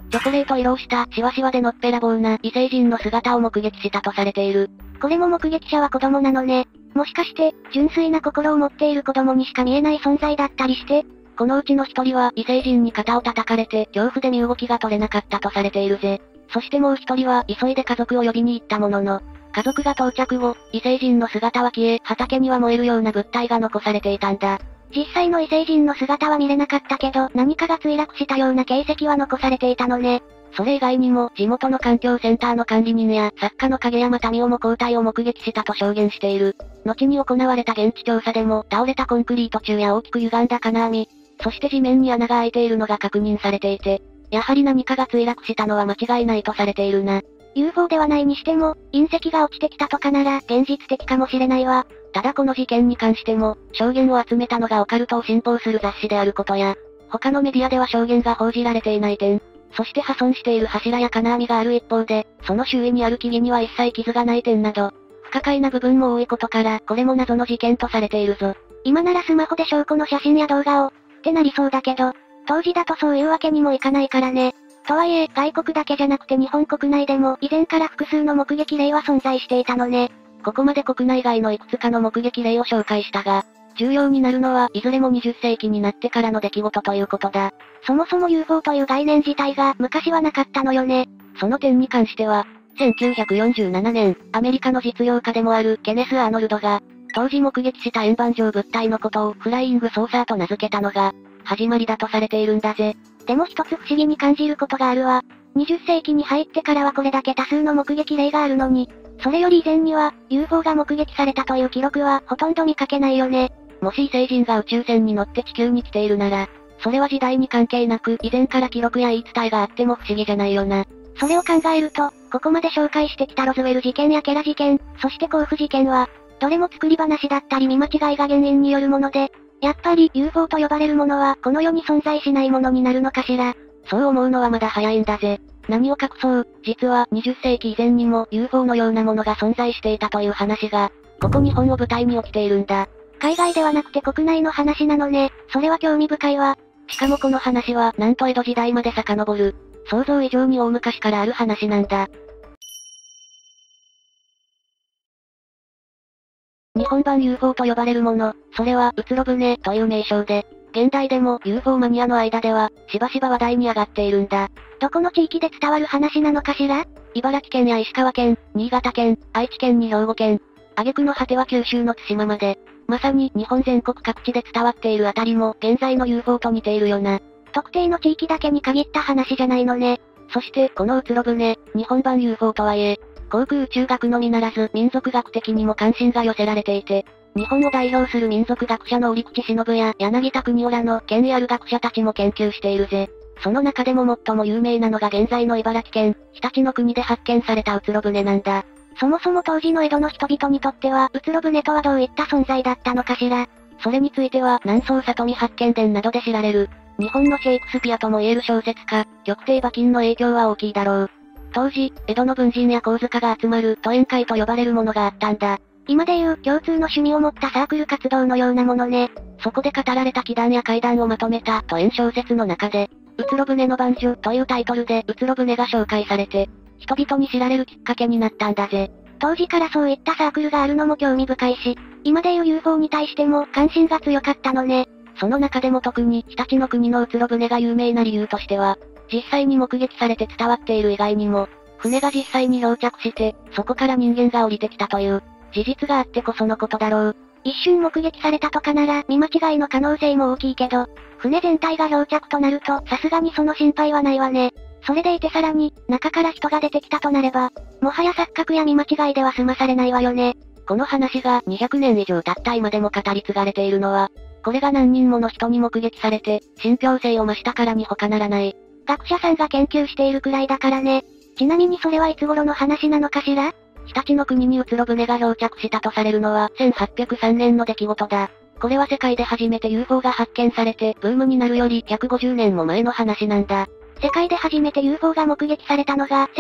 チョコレート色をしたシワシワでのっぺらぼうな異星人の姿を目撃したとされている。 これも目撃者は子供なのね。もしかして、純粋な心を持っている子供にしか見えない存在だったりして、 このうちの一人は異星人に肩を叩かれて恐怖で身動きが取れなかったとされているぜ。そしてもう一人は急いで家族を呼びに行ったものの、家族が到着後、異星人の姿は消え、畑には燃えるような物体が残されていたんだ。 実際の異星人の姿は見れなかったけど、何かが墜落したような形跡は残されていたのね。 それ以外にも、地元の環境センターの管理人や、作家の影山民夫も交代を目撃したと証言している。後に行われた現地調査でも、倒れたコンクリート柱や大きく歪んだ金網、そして地面に穴が開いているのが確認されていて、やはり何かが墜落したのは間違いないとされているな。 UFO ではないにしても、隕石が落ちてきたとかなら、現実的かもしれないわ。 ただこの事件に関しても、証言を集めたのがオカルトを信奉する雑誌であることや、他のメディアでは証言が報じられていない点、そして破損している柱や金網がある一方で、その周囲にある木々には一切傷がない点など、不可解な部分も多いことから、これも謎の事件とされているぞ。 今ならスマホで証拠の写真や動画を、ってなりそうだけど、当時だとそういうわけにもいかないからね。とはいえ、外国だけじゃなくて日本国内でも以前から複数の目撃例は存在していたのね。 ここまで国内外のいくつかの目撃例を紹介したが、重要になるのはいずれも20世紀になってからの出来事ということだ。 そもそも UFO という概念自体が昔はなかったのよね。 その点に関しては、1947年、アメリカの実業家でもあるケネス・アーノルドが、当時目撃した円盤状物体のことをフライングソーサーと名付けたのが、始まりだとされているんだぜ。 でも一つ不思議に感じることがあるわ。20世紀に入ってからはこれだけ多数の目撃例があるのに、それより以前には、UFO が目撃されたという記録はほとんど見かけないよね。 もし異星人が宇宙船に乗って地球に来ているなら、それは時代に関係なく以前から記録や言い伝えがあっても不思議じゃないよな。 それを考えると、ここまで紹介してきたロズウェル事件やケラ事件、そして甲府事件は、どれも作り話だったり見間違いが原因によるもので、やっぱり UFO と呼ばれるものはこの世に存在しないものになるのかしら。 そう思うのはまだ早いんだぜ。何を隠そう、実は20世紀以前にも UFO のようなものが存在していたという話が、ここ日本を舞台に起きているんだ。 海外ではなくて国内の話なのね。それは興味深いわ。 しかもこの話はなんと江戸時代まで遡る。想像以上に大昔からある話なんだ。日本版 UFO と呼ばれるもの、それはうつろ船という名称で、現代でも UFO マニアの間では、しばしば話題に上がっているんだ。 どこの地域で伝わる話なのかしら？ 茨城県や石川県、新潟県、愛知県に兵庫県、挙句の果ては九州の対馬まで、まさに日本全国各地で伝わっているあたりも現在の UFO と似ているよな。 特定の地域だけに限った話じゃないのね。 そしてこのうつろ船、日本版 UFO とはいえ、航空宇宙学のみならず民族学的にも関心が寄せられていて、日本を代表する民族学者の折口忍や柳田国男らの権威ある学者たちも研究しているぜ。その中でも最も有名なのが現在の茨城県、常陸の国で発見されたうつろ船なんだ。 そもそも当時の江戸の人々にとっては、うつろ船とはどういった存在だったのかしら。 それについては、南宋里見八犬伝などで知られる、日本のシェイクスピアとも言える小説家、玉亭馬琴の影響は大きいだろう。当時、江戸の文人や神塚が集まる都演会と呼ばれるものがあったんだ。 今でいう共通の趣味を持ったサークル活動のようなものね。 そこで語られた奇談や怪談をまとめた都演小説の中で、うつろ船の番所というタイトルでうつろ船が紹介されて、人々に知られるきっかけになったんだぜ。 当時からそういったサークルがあるのも興味深いし、今でいう UFO に対しても関心が強かったのね。 その中でも特に常陸の国のうつろ船が有名な理由としては、実際に目撃されて伝わっている以外にも、船が実際に漂着して、そこから人間が降りてきたという、事実があってこそのことだろう。 一瞬目撃されたとかなら見間違いの可能性も大きいけど、船全体が漂着となるとさすがにその心配はないわね。それでいてさらに、中から人が出てきたとなれば、もはや錯覚や見間違いでは済まされないわよね。 この話が200年以上経った今でも語り継がれているのは、これが何人もの人に目撃されて、信憑性を増したからに他ならない。 学者さんが研究しているくらいだからね。ちなみにそれはいつ頃の話なのかしら？ 常陸の国にうつろ船が漂着したとされるのは1803年の出来事だ。これは世界で初めて UFO が発見されてブームになるより150年も前の話なんだ。 世界で初めて UFO が目撃されたのが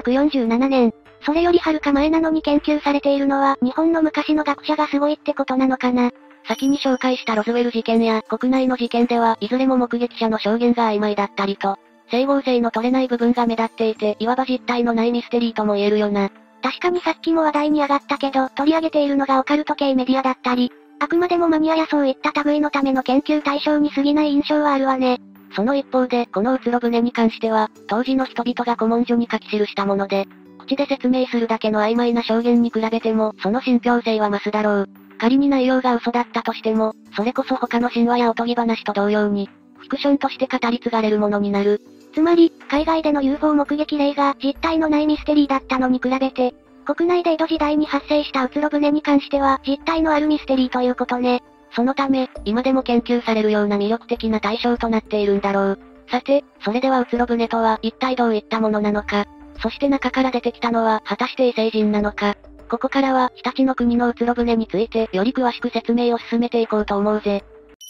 1947年。それよりはるか前なのに研究されているのは日本の昔の学者がすごいってことなのかな。 先に紹介したロズウェル事件や国内の事件ではいずれも目撃者の証言が曖昧だったりと、 整合性の取れない部分が目立っていて、いわば実体のないミステリーとも言えるよな。 確かにさっきも話題に上がったけど、取り上げているのがオカルト系メディアだったり、あくまでもマニアやそういった類のための研究対象に過ぎない印象はあるわね。 その一方で、このうつろ舟に関しては、当時の人々が古文書に書き記したもので、口で説明するだけの曖昧な証言に比べても、その信憑性は増すだろう。仮に内容が嘘だったとしても、それこそ他の神話やおとぎ話と同様に、フィクションとして語り継がれるものになる。 つまり、海外での UFO 目撃例が実体のないミステリーだったのに比べて、国内で江戸時代に発生したうつろ舟に関しては実体のあるミステリーということね。 そのため、今でも研究されるような魅力的な対象となっているんだろう。さて、それではうつろ舟とは一体どういったものなのか。そして中から出てきたのは果たして異星人なのか。ここからは、常陸の国のうつろ舟についてより詳しく説明を進めていこうと思うぜ。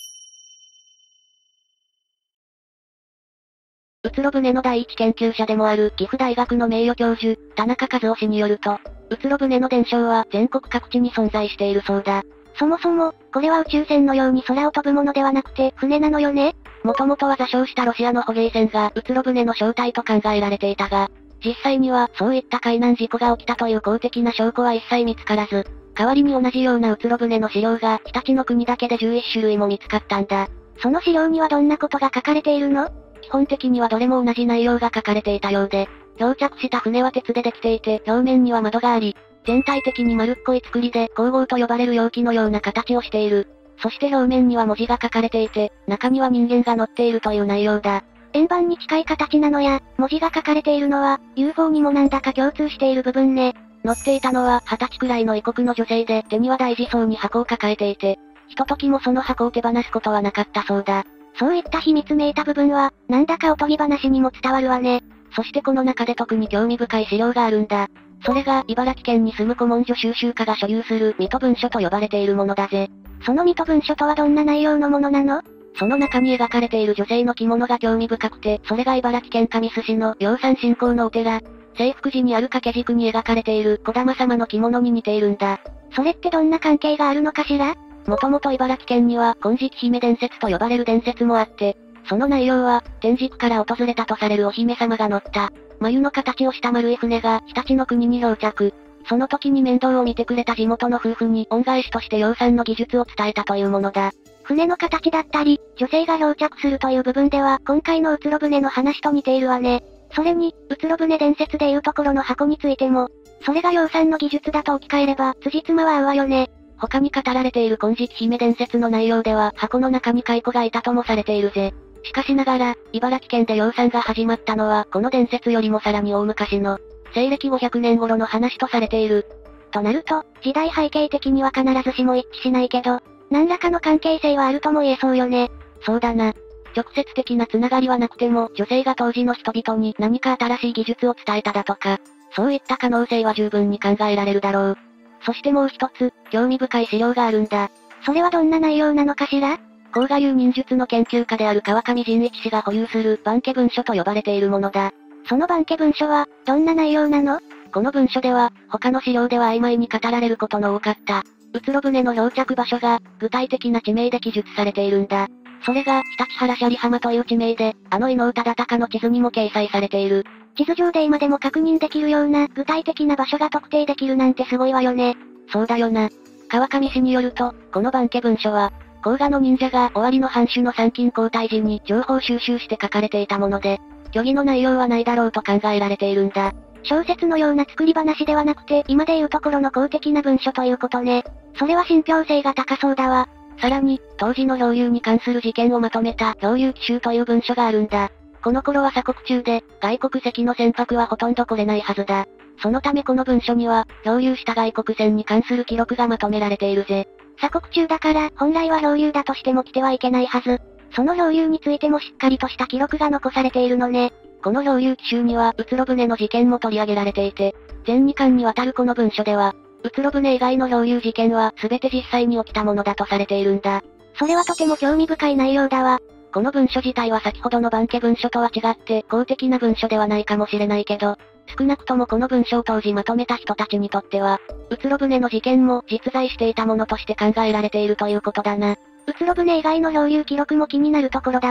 うつろ舟の第一研究者でもある岐阜大学の名誉教授、田中和夫氏によると、うつろ舟の伝承は全国各地に存在しているそうだ。 そもそも、これは宇宙船のように空を飛ぶものではなくて、船なのよね？ もともとは座礁したロシアの捕鯨船がうつろ舟の正体と考えられていたが、実際にはそういった海難事故が起きたという公的な証拠は一切見つからず、代わりに同じようなうつろ舟の資料が常陸の国だけで11種類も見つかったんだ。 その資料にはどんなことが書かれているの？ 基本的にはどれも同じ内容が書かれていたようで、漂着した船は鉄でできていて、表面には窓があり、全体的に丸っこい作りで光合と呼ばれる容器のような形をしている。そして表面には文字が書かれていて、中には人間が乗っているという内容だ。 円盤に近い形なのや、文字が書かれているのは、UFO にもなんだか共通している部分ね。 乗っていたのは20歳くらいの異国の女性で、手には大事そうに箱を抱えていて、ひとときもその箱を手放すことはなかったそうだ。 そういった秘密めいた部分は、なんだかおとぎ話にも伝わるわね。 そしてこの中で特に興味深い資料があるんだ。それが、茨城県に住む古文書収集家が所有する水戸文書と呼ばれているものだぜ。 その水戸文書とはどんな内容のものなの？ その中に描かれている女性の着物が興味深くて、それが茨城県神栖市の養蚕信仰のお寺、聖福寺にある掛け軸に描かれている小玉様の着物に似ているんだ。 それってどんな関係があるのかしら？ もともと茨城県には金色姫伝説と呼ばれる伝説もあって、その内容は、天竺から訪れたとされるお姫様が乗った、眉の形をした丸い船が常陸の国に漂着。その時に面倒を見てくれた地元の夫婦に恩返しとして養蚕の技術を伝えたというものだ。 船の形だったり、女性が漂着するという部分では今回のうつろ舟の話と似ているわね。それに、うつろ舟伝説でいうところの箱についても、それが養蚕の技術だと置き換えれば、辻褄は合うわよね。 他に語られている金色姫伝説の内容では箱の中に蚕がいたともされているぜ。しかしながら、茨城県で養蚕が始まったのはこの伝説よりもさらに大昔の、西暦500年頃の話とされている。 となると、時代背景的には必ずしも一致しないけど、何らかの関係性はあるとも言えそうよね。 そうだな。直接的なつながりはなくても、女性が当時の人々に何か新しい技術を伝えただとか、そういった可能性は十分に考えられるだろう。そしてもう一つ、興味深い資料があるんだ。 それはどんな内容なのかしら？ 甲賀流忍術の研究家である川上仁一氏が保有する番家文書と呼ばれているものだ。 その番家文書は、どんな内容なの？ この文書では、他の資料では曖昧に語られることの多かった、うつろ舟の漂着場所が、具体的な地名で記述されているんだ。それが、日立原斜里浜という地名で、伊能忠敬の地図にも掲載されている。 地図上で今でも確認できるような具体的な場所が特定できるなんてすごいわよね。 そうだよな。川上氏によると、この番家文書は、甲賀の忍者が終わりの藩主の参勤交代時に情報収集して書かれていたもので、虚偽の内容はないだろうと考えられているんだ。 小説のような作り話ではなくて、今でいうところの公的な文書ということね。それは信憑性が高そうだわ。 さらに、当時の漂流に関する事件をまとめた漂流記集という文書があるんだ。この頃は鎖国中で、外国籍の船舶はほとんど来れないはずだ。そのためこの文書には、漂流した外国船に関する記録がまとめられているぜ。 鎖国中だから、本来は漂流だとしても来てはいけないはず。その漂流についてもしっかりとした記録が残されているのね。 この漂流記集には、うつろ舟の事件も取り上げられていて、全2巻にわたるこの文書では、うつろ舟以外の漂流事件は全て実際に起きたものだとされているんだ。 それはとても興味深い内容だわ。 この文書自体は先ほどの番家文書とは違って、公的な文書ではないかもしれないけど、少なくともこの文書を当時まとめた人たちにとっては、うつろ舟の事件も実在していたものとして考えられているということだな。 うつろ舟以外の漂流記録も気になるところだわ。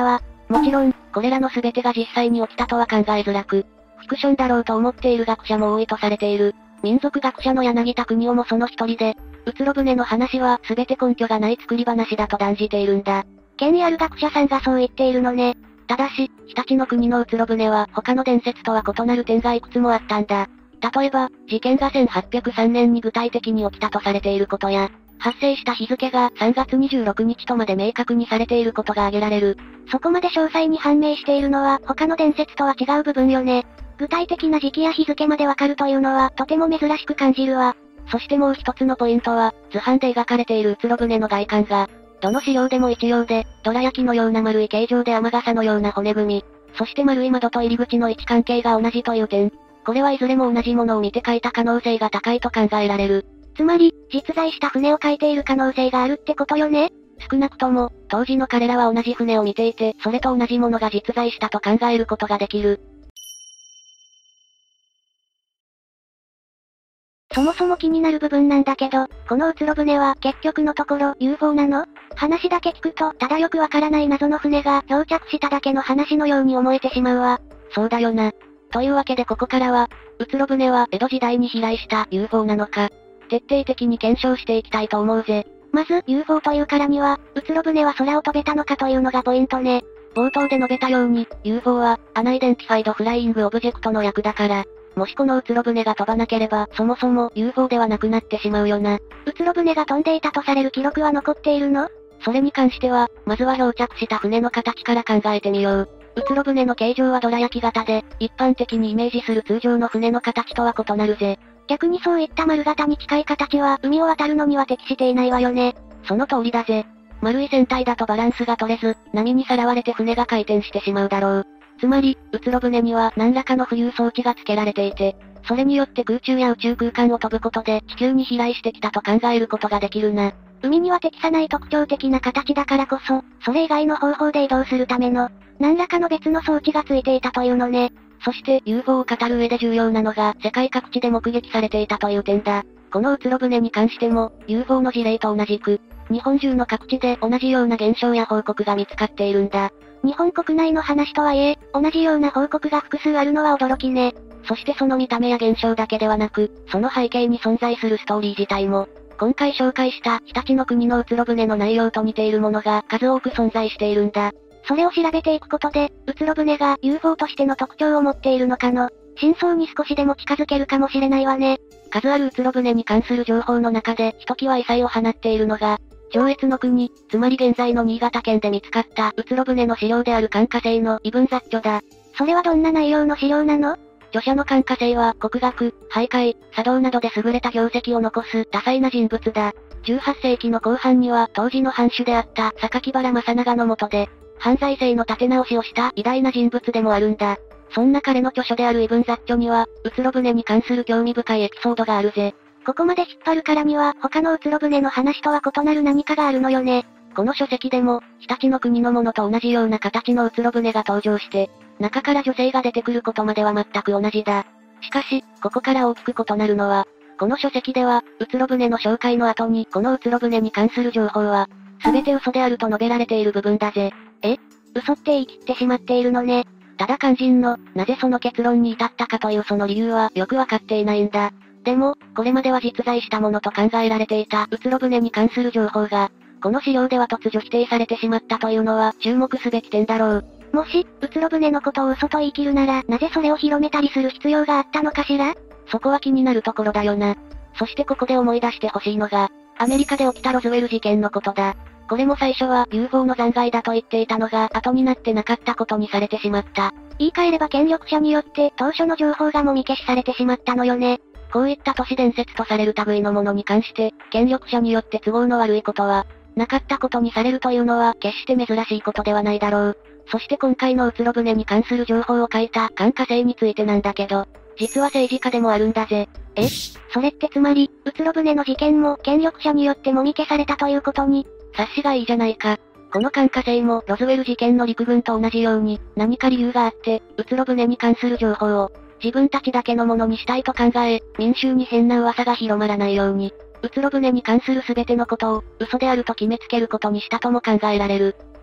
もちろん、これらの全てが実際に起きたとは考えづらく、フィクションだろうと思っている学者も多いとされている。民族学者の柳田国夫もその一人で、うつろ舟の話は全て根拠がない作り話だと断じているんだ。 権威ある学者さんがそう言っているのね。 ただし、日立の国のうつろ舟は他の伝説とは異なる点がいくつもあったんだ。例えば、事件が1803年に具体的に起きたとされていることや、発生した日付が3月26日とまで明確にされていることが挙げられる。 そこまで詳細に判明しているのは他の伝説とは違う部分よね。具体的な時期や日付までわかるというのはとても珍しく感じるわ。 そしてもう一つのポイントは、図版で描かれているうつろ舟の外観が、どの資料でも一様で、どら焼きのような丸い形状で雨傘のような骨組み、そして丸い窓と入り口の位置関係が同じという点。これはいずれも同じものを見て描いた可能性が高いと考えられる。 つまり、実在した船を描いている可能性があるってことよね。 少なくとも、当時の彼らは同じ船を見ていて、それと同じものが実在したと考えることができる。 そもそも気になる部分なんだけど、このうつろ舟は結局のところ UFO なの？話だけ聞くと、ただよくわからない謎の船が漂着しただけの話のように思えてしまうわ。 そうだよな。というわけでここからは、うつろ舟は江戸時代に飛来した UFO なのか、徹底的に検証していきたいと思うぜ。 まず、UFO というからには、うつろ舟は空を飛べたのかというのがポイントね。 冒頭で述べたように、UFO は、アナイデンティファイドフライングオブジェクトの略だから、もしこのうつろ舟が飛ばなければ、そもそも UFO ではなくなってしまうよな。 うつろ舟が飛んでいたとされる記録は残っているの？ それに関しては、まずは漂着した船の形から考えてみよう。うつろ舟の形状はどら焼き型で、一般的にイメージする通常の船の形とは異なるぜ。 逆にそういった丸型に近い形は海を渡るのには適していないわよね。 その通りだぜ。丸い船体だとバランスが取れず、波にさらわれて船が回転してしまうだろう。つまり、うつろ舟には何らかの浮遊装置が付けられていて、それによって空中や宇宙空間を飛ぶことで地球に飛来してきたと考えることができるな。 海には適さない特徴的な形だからこそ、それ以外の方法で移動するための、何らかの別の装置が付いていたというのね。 そして UFO を語る上で重要なのが世界各地で目撃されていたという点だ。このうつろ舟に関しても、UFO の事例と同じく、日本中の各地で同じような現象や報告が見つかっているんだ。 日本国内の話とはいえ、同じような報告が複数あるのは驚きね。 そしてその見た目や現象だけではなく、その背景に存在するストーリー自体も、今回紹介した日立の国のうつろ舟の内容と似ているものが数多く存在しているんだ。 それを調べていくことで、うつろ舟が UFO としての特徴を持っているのかの、真相に少しでも近づけるかもしれないわね。 数あるうつろ舟に関する情報の中でひときわ異彩を放っているのが、上越の国、つまり現在の新潟県で見つかったうつろ舟の資料である漢化星の異文雑著だ。 それはどんな内容の資料なの？ 著者の漢化星は国学、俳諧、茶道などで優れた業績を残す多彩な人物だ。18世紀の後半には当時の藩主であった榊原正長の下で、犯罪政の立て直しをした偉大な人物でもあるんだ。そんな彼の著書である異文雑著には、うつろ舟に関する興味深いエピソードがあるぜ。 ここまで引っ張るからには他のうつろ舟の話とは異なる何かがあるのよね。 この書籍でも、日立の国のものと同じような形のうつろ舟が登場して、中から女性が出てくることまでは全く同じだ。しかし、ここから大きく異なるのは、この書籍では、うつろ舟の紹介の後にこのうつろ舟に関する情報は、すべて嘘であると述べられている部分だぜ。 嘘って言い切ってしまっているのね。 ただ肝心の、なぜその結論に至ったかというその理由はよくわかっていないんだ。でも、これまでは実在したものと考えられていたうつろ舟に関する情報が、この資料では突如否定されてしまったというのは注目すべき点だろう。 もし、うつろ舟のことを嘘と言い切るなら、なぜそれを広めたりする必要があったのかしら？ そこは気になるところだよな。そしてここで思い出してほしいのが、アメリカで起きたロズウェル事件のことだ。これも最初は UFO の残骸だと言っていたのが後になってなかったことにされてしまった。 言い換えれば権力者によって当初の情報がもみ消しされてしまったのよね。 こういった都市伝説とされる類のものに関して、権力者によって都合の悪いことは、なかったことにされるというのは決して珍しいことではないだろう。そして今回のうつろ舟に関する情報を書いた漢化星についてなんだけど、実は政治家でもあるんだぜ。 それってつまり、うつろ舟の事件も権力者によってもみ消されたということに。 察しがいいじゃないか。この漢化星もロズウェル事件の陸軍と同じように何か理由があって、うつろ舟に関する情報を自分たちだけのものにしたいと考え、民衆に変な噂が広まらないように、うつろ舟に関する全てのことを嘘であると決めつけることにしたとも考えられる。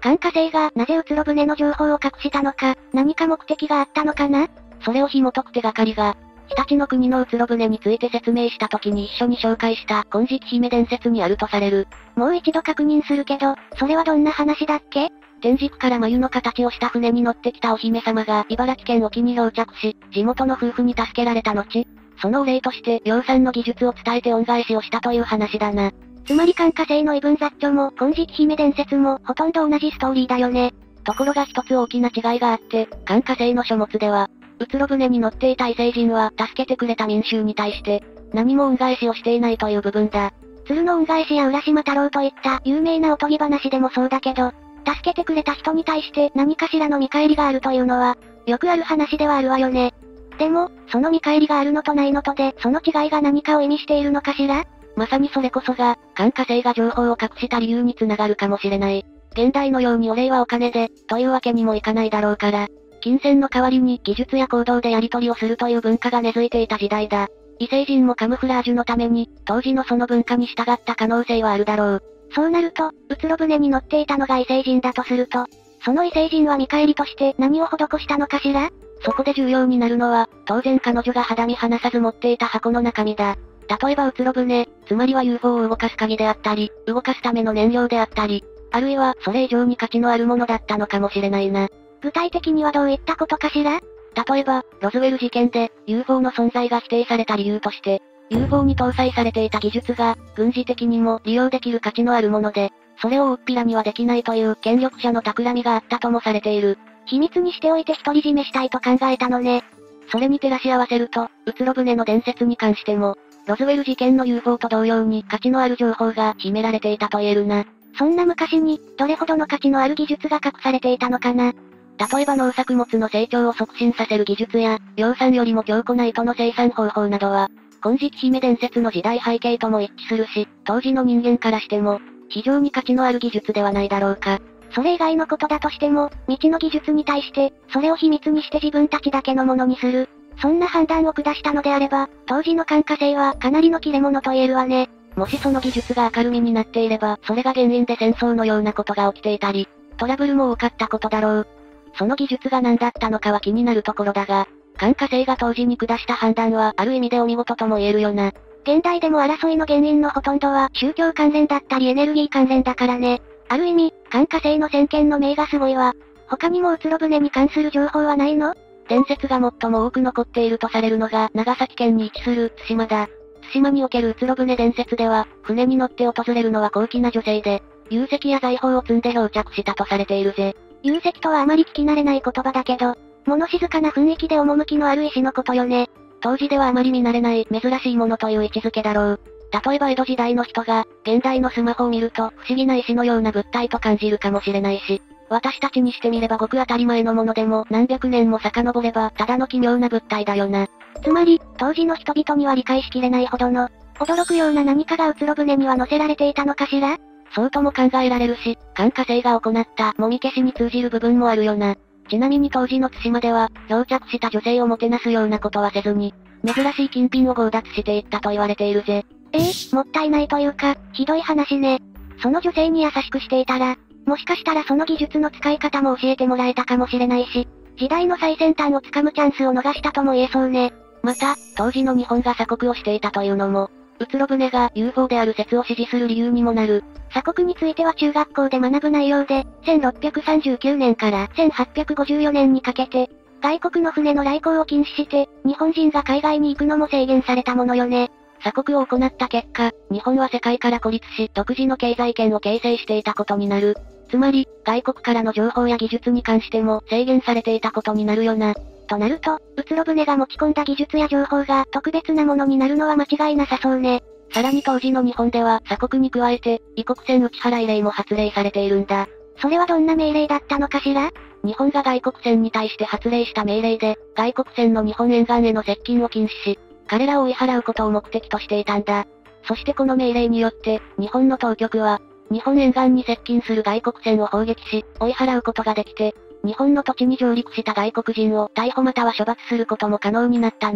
管家星がなぜうつろ船の情報を隠したのか、何か目的があったのかな？ それを紐解く手がかりが、常陸の国のうつろ船について説明した時に一緒に紹介した金色姫伝説にあるとされる。 もう一度確認するけど、それはどんな話だっけ？ 天竺から繭の形をした船に乗ってきたお姫様が茨城県沖に漂着し、地元の夫婦に助けられた後、そのお礼として養蚕の技術を伝えて恩返しをしたという話だな。 つまり管家星の異文雑著も金色姫伝説もほとんど同じストーリーだよね。 ところが一つ大きな違いがあって、管家星の書物では、うつろ船に乗っていた異星人は助けてくれた民衆に対して、何も恩返しをしていないという部分だ。 鶴の恩返しや浦島太郎といった有名なおとぎ話でもそうだけど、助けてくれた人に対して何かしらの見返りがあるというのは、よくある話ではあるわよね。でも、その見返りがあるのとないのとで、その違いが何かを意味しているのかしら？ まさにそれこそが、管家星が情報を隠した理由につながるかもしれない。現代のようにお礼はお金で、というわけにもいかないだろうから、金銭の代わりに技術や行動でやり取りをするという文化が根付いていた時代だ。異星人もカムフラージュのために、当時のその文化に従った可能性はあるだろう。 そうなると、うつろ船に乗っていたのが異星人だとすると、その異星人は見返りとして何を施したのかしら？ そこで重要になるのは、当然彼女が肌身離さず持っていた箱の中身だ。例えばうつろ船、つまりは UFO を動かす鍵であったり、動かすための燃料であったり、あるいはそれ以上に価値のあるものだったのかもしれないな。 具体的にはどういったことかしら？ 例えば、ロズウェル事件で、UFO の存在が否定された理由として、UFO に搭載されていた技術が、軍事的にも利用できる価値のあるもので、それを大っぴらにはできないという権力者の企みがあったともされている。 秘密にしておいて独り占めしたいと考えたのね。 それに照らし合わせると、うつろ船の伝説に関しても、ロズウェル事件の UFO と同様に価値のある情報が秘められていたと言えるな。 そんな昔に、どれほどの価値のある技術が隠されていたのかな。 例えば農作物の成長を促進させる技術や、養蚕よりも強固な糸の生産方法などは、金色姫伝説の時代背景とも一致するし、当時の人間からしても、非常に価値のある技術ではないだろうか。 それ以外のことだとしても、未知の技術に対して、それを秘密にして自分たちだけのものにする。そんな判断を下したのであれば、当時の管家星はかなりの切れ者と言えるわね。 もしその技術が明るみになっていれば、それが原因で戦争のようなことが起きていたり、トラブルも多かったことだろう。その技術が何だったのかは気になるところだが、管家星が当時に下した判断はある意味でお見事とも言えるよな。 現代でも争いの原因のほとんどは宗教関連だったりエネルギー関連だからね。ある意味、管家星の先見の明がすごいわ。他にもうつろ船に関する情報はないの？ 伝説が最も多く残っているとされるのが長崎県に位置する対馬だ。対馬におけるうつろ船伝説では、船に乗って訪れるのは高貴な女性で、有石や財宝を積んで漂着したとされているぜ。 有石とはあまり聞き慣れない言葉だけど、物静かな雰囲気で趣のある石のことよね。 当時ではあまり見慣れない珍しいものという位置づけだろう。例えば江戸時代の人が、現代のスマホを見ると不思議な石のような物体と感じるかもしれないし、私たちにしてみればごく当たり前のものでも何百年も遡ればただの奇妙な物体だよな。 つまり、当時の人々には理解しきれないほどの、驚くような何かがうつろ船には乗せられていたのかしら？ そうとも考えられるし、管家星が行ったもみ消しに通じる部分もあるよな。ちなみに当時の対馬では、漂着した女性をもてなすようなことはせずに、珍しい金品を強奪していったと言われているぜ。 もったいないというか、ひどい話ね。その女性に優しくしていたら、もしかしたらその技術の使い方も教えてもらえたかもしれないし、時代の最先端をつかむチャンスを逃したとも言えそうね。 また、当時の日本が鎖国をしていたというのも、うつろ船が UFO である説を支持する理由にもなる。 鎖国については中学校で学ぶ内容で、1639年から1854年にかけて、外国の船の来航を禁止して、日本人が海外に行くのも制限されたものよね。 鎖国を行った結果、日本は世界から孤立し、独自の経済圏を形成していたことになる。つまり、外国からの情報や技術に関しても制限されていたことになるよな。 となると、うつろ船が持ち込んだ技術や情報が特別なものになるのは間違いなさそうね。 さらに当時の日本では鎖国に加えて、異国船打ち払い令も発令されているんだ。 それはどんな命令だったのかしら？ 日本が外国船に対して発令した命令で、外国船の日本沿岸への接近を禁止し、彼らを追い払うことを目的としていたんだ。そしてこの命令によって、日本の当局は、日本沿岸に接近する外国船を砲撃し、追い払うことができて、日本の土地に上陸した外国人を逮捕または処罰することも可能になったな。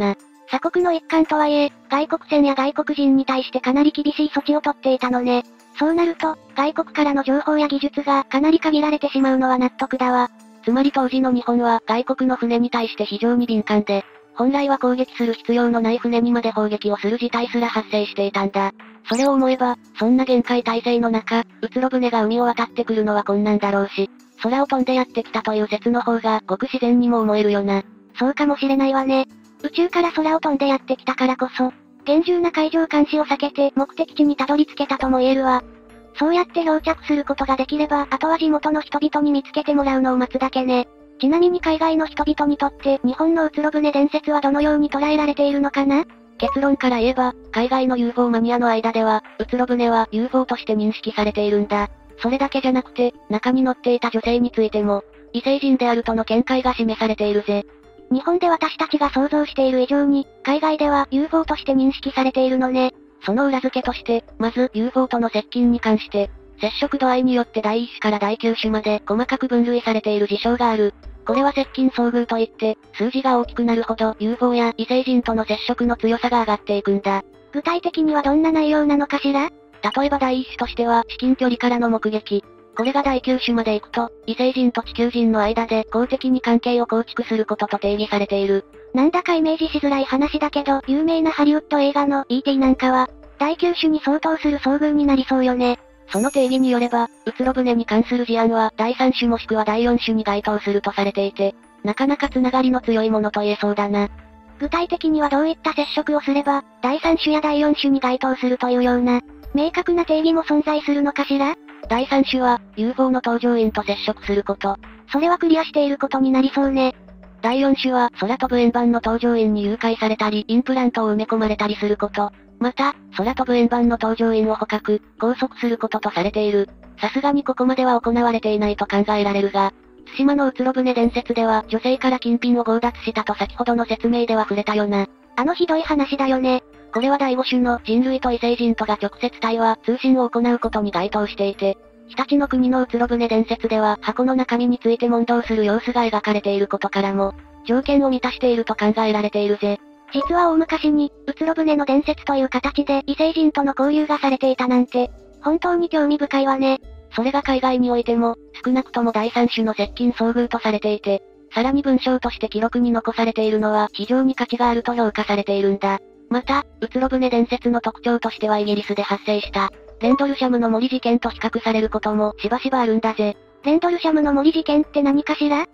鎖国の一環とはいえ、外国船や外国人に対してかなり厳しい措置を取っていたのね。そうなると、外国からの情報や技術がかなり限られてしまうのは納得だわ。 つまり当時の日本は外国の船に対して非常に敏感で、本来は攻撃する必要のない船にまで砲撃をする事態すら発生していたんだ。それを思えば、そんな限界態勢の中、うつろ船が海を渡ってくるのは困難だろうし、空を飛んでやってきたという説の方がごく自然にも思えるよな。 そうかもしれないわね。宇宙から空を飛んでやってきたからこそ、厳重な海上監視を避けて目的地にたどり着けたとも言えるわ。そうやって漂着することができれば、あとは地元の人々に見つけてもらうのを待つだけね。ちなみに海外の人々にとって、日本のうつろ船伝説はどのように捉えられているのかな？ 結論から言えば、海外の UFO マニアの間では、うつろ船は UFO として認識されているんだ。それだけじゃなくて、中に乗っていた女性についても、異星人であるとの見解が示されているぜ。 日本で私たちが想像している以上に、海外では UFO として認識されているのね。 その裏付けとして、まず UFO との接近に関して、接触度合いによって第1種から第9種まで細かく分類されている事象がある。これは接近遭遇といって、数字が大きくなるほど UFO や異星人との接触の強さが上がっていくんだ。 具体的にはどんな内容なのかしら？ 例えば第1種としては、至近距離からの目撃。これが第9種まで行くと、異星人と地球人の間で公的に関係を構築することと定義されている。 なんだかイメージしづらい話だけど、有名なハリウッド映画の E.T. なんかは、第9種に相当する遭遇になりそうよね。 その定義によれば、うつろ船に関する事案は第3種もしくは第4種に該当するとされていて、なかなかつながりの強いものと言えそうだな。 具体的にはどういった接触をすれば、第3種や第4種に該当するというような、明確な定義も存在するのかしら？ 第3種は、UFO の搭乗員と接触すること。 それはクリアしていることになりそうね。 第4種は、空飛ぶ円盤の搭乗員に誘拐されたり、インプラントを埋め込まれたりすること。また、空飛ぶ円盤の搭乗員を捕獲、拘束することとされている。さすがにここまでは行われていないと考えられるが、対馬のうつろ船伝説では女性から金品を強奪したと先ほどの説明では触れたよな。 あのひどい話だよね。 これは第5種の人類と異星人とが直接対話、通信を行うことに該当していて、常陸の国のうつろ船伝説では箱の中身について問答する様子が描かれていることからも、条件を満たしていると考えられているぜ。 実は大昔に、うつろ船の伝説という形で異星人との交流がされていたなんて、本当に興味深いわね。 それが海外においても、少なくとも第3種の接近遭遇とされていて、さらに文章として記録に残されているのは非常に価値があると評価されているんだ。また、うつろ船伝説の特徴としてはイギリスで発生した、レンドルシャムの森事件と比較されることもしばしばあるんだぜ。 レンドルシャムの森事件って何かしら？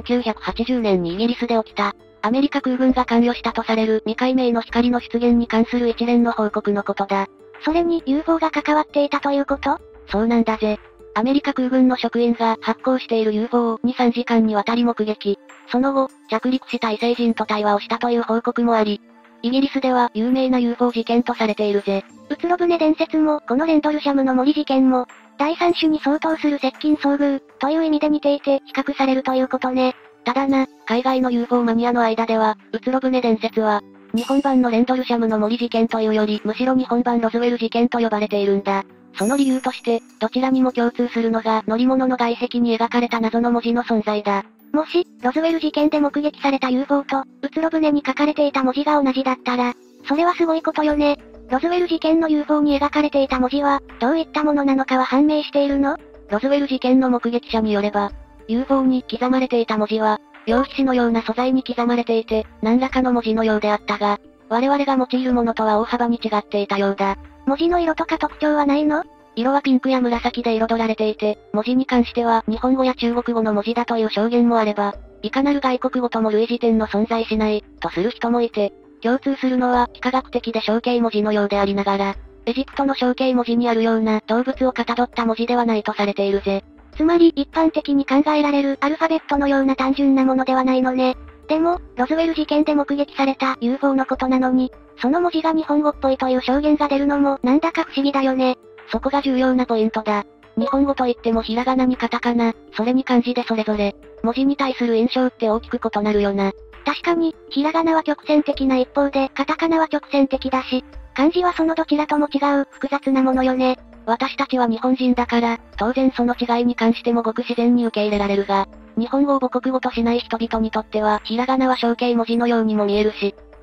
1980年にイギリスで起きた、アメリカ空軍が関与したとされる未解明の光の出現に関する一連の報告のことだ。 それに UFO が関わっていたということ？ そうなんだぜ。アメリカ空軍の職員が発行している UFO を2、3時間にわたり目撃。その後、着陸した異星人と対話をしたという報告もあり、イギリスでは有名な UFO 事件とされているぜ。 うつろ船伝説も、このレンドルシャムの森事件も、第3種に相当する接近遭遇、という意味で似ていて、比較されるということね。 ただな、海外の UFO マニアの間では、うつろ船伝説は、日本版のレンドルシャムの森事件というより、むしろ日本版ロズウェル事件と呼ばれているんだ。その理由として、どちらにも共通するのが乗り物の外壁に描かれた謎の文字の存在だ。 もし、ロズウェル事件で目撃された UFO と、うつろ船に書かれていた文字が同じだったら、それはすごいことよね。ロズウェル事件の UFO に描かれていた文字は、どういったものなのかは判明しているの？ ロズウェル事件の目撃者によれば、UFO に刻まれていた文字は、羊皮紙のような素材に刻まれていて、何らかの文字のようであったが、我々が用いるものとは大幅に違っていたようだ。 文字の色とか特徴はないの？ 色はピンクや紫で彩られていて、文字に関しては日本語や中国語の文字だという証言もあれば、いかなる外国語とも類似点の存在しない、とする人もいて、共通するのは幾何学的で象形文字のようでありながら、エジプトの象形文字にあるような動物をかたどった文字ではないとされているぜ。 つまり一般的に考えられるアルファベットのような単純なものではないのね。でも、ロズウェル事件で目撃された UFO のことなのに、その文字が日本語っぽいという証言が出るのもなんだか不思議だよね。 そこが重要なポイントだ。日本語といってもひらがなにカタカナ、それに漢字でそれぞれ、文字に対する印象って大きく異なるよな。 確かに、ひらがなは直線的な一方で、カタカナは直線的だし、漢字はそのどちらとも違う、複雑なものよね。 私たちは日本人だから、当然その違いに関してもごく自然に受け入れられるが、日本語を母国語としない人々にとっては、ひらがなは象形文字のようにも見えるし、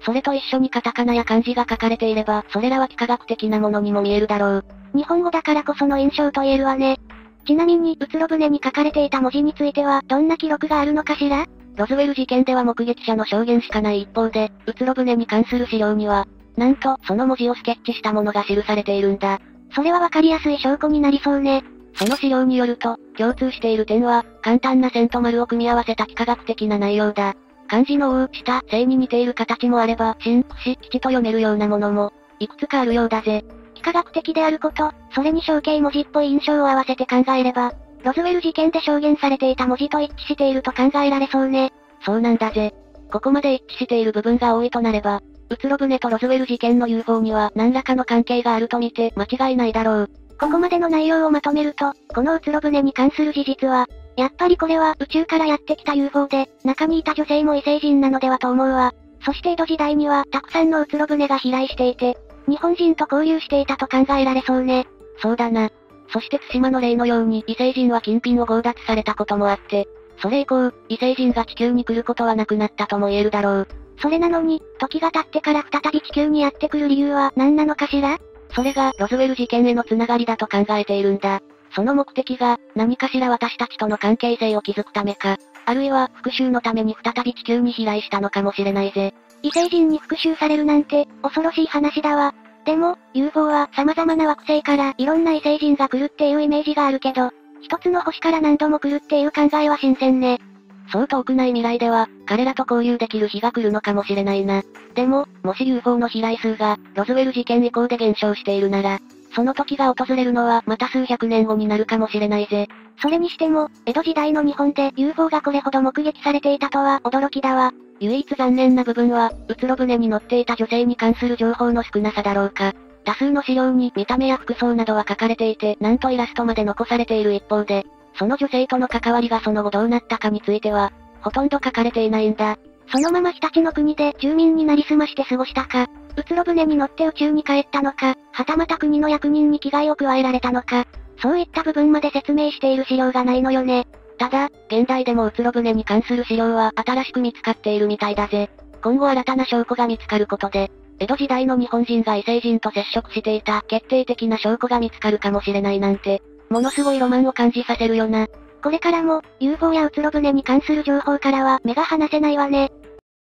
それと一緒にカタカナや漢字が書かれていれば、それらは幾何学的なものにも見えるだろう。 日本語だからこその印象と言えるわね。ちなみに、うつろ舟に書かれていた文字については、どんな記録があるのかしら？ ロズウェル事件では目撃者の証言しかない一方で、うつろ舟に関する資料には、なんと、その文字をスケッチしたものが記されているんだ。 それはわかりやすい証拠になりそうね。 その資料によると、共通している点は、簡単な線と丸を組み合わせた幾何学的な内容だ。漢字の王、下、星に似ている形もあれば、神、星、吉と読めるようなものも、いくつかあるようだぜ。 幾何学的であること、それに象形文字っぽい印象を合わせて考えれば、ロズウェル事件で証言されていた文字と一致していると考えられそうね。 そうなんだぜ。ここまで一致している部分が多いとなれば、うつろ舟とロズウェル事件の UFO には何らかの関係があると見て間違いないだろう。 ここまでの内容をまとめると、このうつろ舟に関する事実は、やっぱりこれは宇宙からやってきた UFO で、中にいた女性も異星人なのではと思うわ。そして江戸時代にはたくさんのうつろ舟が飛来していて、日本人と交流していたと考えられそうね。 そうだな。そして対馬の例のように異星人は金品を強奪されたこともあって、それ以降、異星人が地球に来ることはなくなったとも言えるだろう。 それなのに、時が経ってから再び地球にやってくる理由は何なのかしら？ それがロズウェル事件へのつながりだと考えているんだ。その目的が、何かしら私たちとの関係性を築くためか、あるいは復讐のために再び地球に飛来したのかもしれないぜ。 異星人に復讐されるなんて、恐ろしい話だわ。でも、UFO は様々な惑星からいろんな異星人が来るっていうイメージがあるけど、一つの星から何度も来るっていう考えは新鮮ね。 そう遠くない未来では、彼らと交流できる日が来るのかもしれないな。でも、もし UFO の飛来数が、ロズウェル事件以降で減少しているなら、その時が訪れるのはまた数百年後になるかもしれないぜ。 それにしても、江戸時代の日本で UFO がこれほど目撃されていたとは驚きだわ。 唯一残念な部分は、うつろ舟に乗っていた女性に関する情報の少なさだろうか。多数の資料に見た目や服装などは書かれていて、なんとイラストまで残されている一方で、その女性との関わりがその後どうなったかについては、ほとんど書かれていないんだ。 そのまま日立の国で住民になりすまして過ごしたか、うつろ舟に乗って宇宙に帰ったのか、はたまた国の役人に危害を加えられたのか、そういった部分まで説明している資料がないのよね。 ただ、現代でもうつろ舟に関する資料は新しく見つかっているみたいだぜ。今後新たな証拠が見つかることで、江戸時代の日本人が異星人と接触していた決定的な証拠が見つかるかもしれないなんて、ものすごいロマンを感じさせるよな。 これからも、UFO やうつろ舟に関する情報からは目が離せないわね。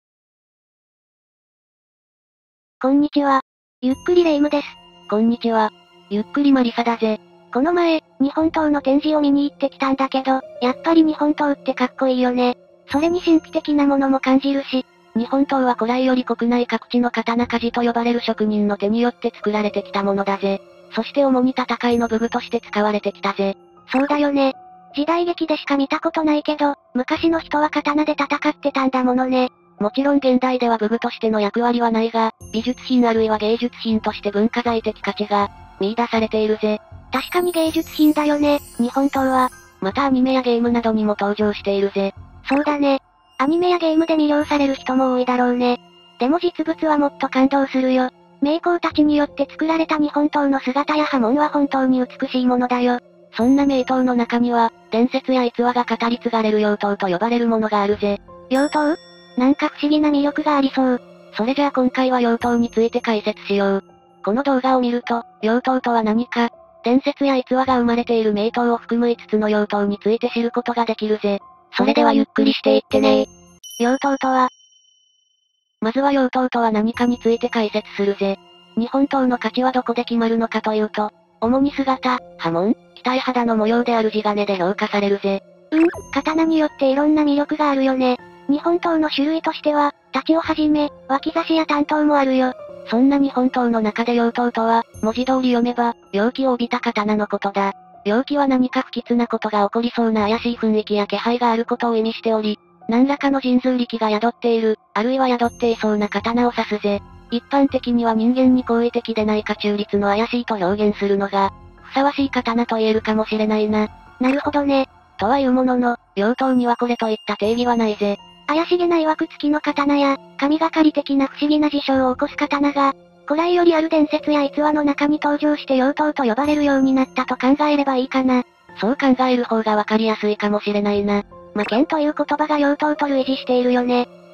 こんにちは。ゆっくりレ夢ムです。 こんにちは。ゆっくりマリサだぜ。 この前、日本刀の展示を見に行ってきたんだけど、やっぱり日本刀ってかっこいいよね。それに神秘的なものも感じるし、 日本刀は古来より国内各地の刀鍛冶と呼ばれる職人の手によって作られてきたものだぜ。そして主に戦いの武具として使われてきたぜ。 そうだよね。時代劇でしか見たことないけど、昔の人は刀で戦ってたんだものね。 もちろん現代では武具としての役割はないが、美術品あるいは芸術品として文化財的価値が見出されているぜ。 確かに芸術品だよね、日本刀は。 またアニメやゲームなどにも登場しているぜ。 そうだね。アニメやゲームで魅了される人も多いだろうね。でも実物はもっと感動するよ。名工たちによって作られた日本刀の姿や刃文は本当に美しいものだよ。 そんな名刀の中には、伝説や逸話が語り継がれる妖刀と呼ばれるものがあるぜ。 妖刀？なんか不思議な魅力がありそう。 それじゃあ今回は妖刀について解説しよう。この動画を見ると、妖刀とは何か、伝説や逸話が生まれている名刀を含む5つの妖刀について知ることができるぜ。 それではゆっくりしていってね。妖刀とは？ まずは妖刀とは何かについて解説するぜ。日本刀の価値はどこで決まるのかというと、主に姿、刃文、額肌の模様である地金で評価されるぜ。 刀によっていろんな魅力があるよね。日本刀の種類としては、太刀をはじめ、脇差しや短刀もあるよ。 そんな日本刀の中で妖刀とは、文字通り読めば、妖気を帯びた刀のことだ。妖気は何か不吉なことが起こりそうな怪しい雰囲気や気配があることを意味しており、何らかの神通力が宿っている、あるいは宿っていそうな刀を指すぜ。一般的には人間に好意的でないか中立の怪しいと表現するのが、ふさわしい刀と言えるかもしれないな。 なるほどね。 とはいうものの、妖刀にはこれといった定義はないぜ。 怪しげな曰く付きの刀や、神がかり的な不思議な事象を起こす刀が、古来よりある伝説や逸話の中に登場して妖刀と呼ばれるようになったと考えればいいかな。 そう考える方がわかりやすいかもしれないな。 魔剣という言葉が妖刀と類似しているよね。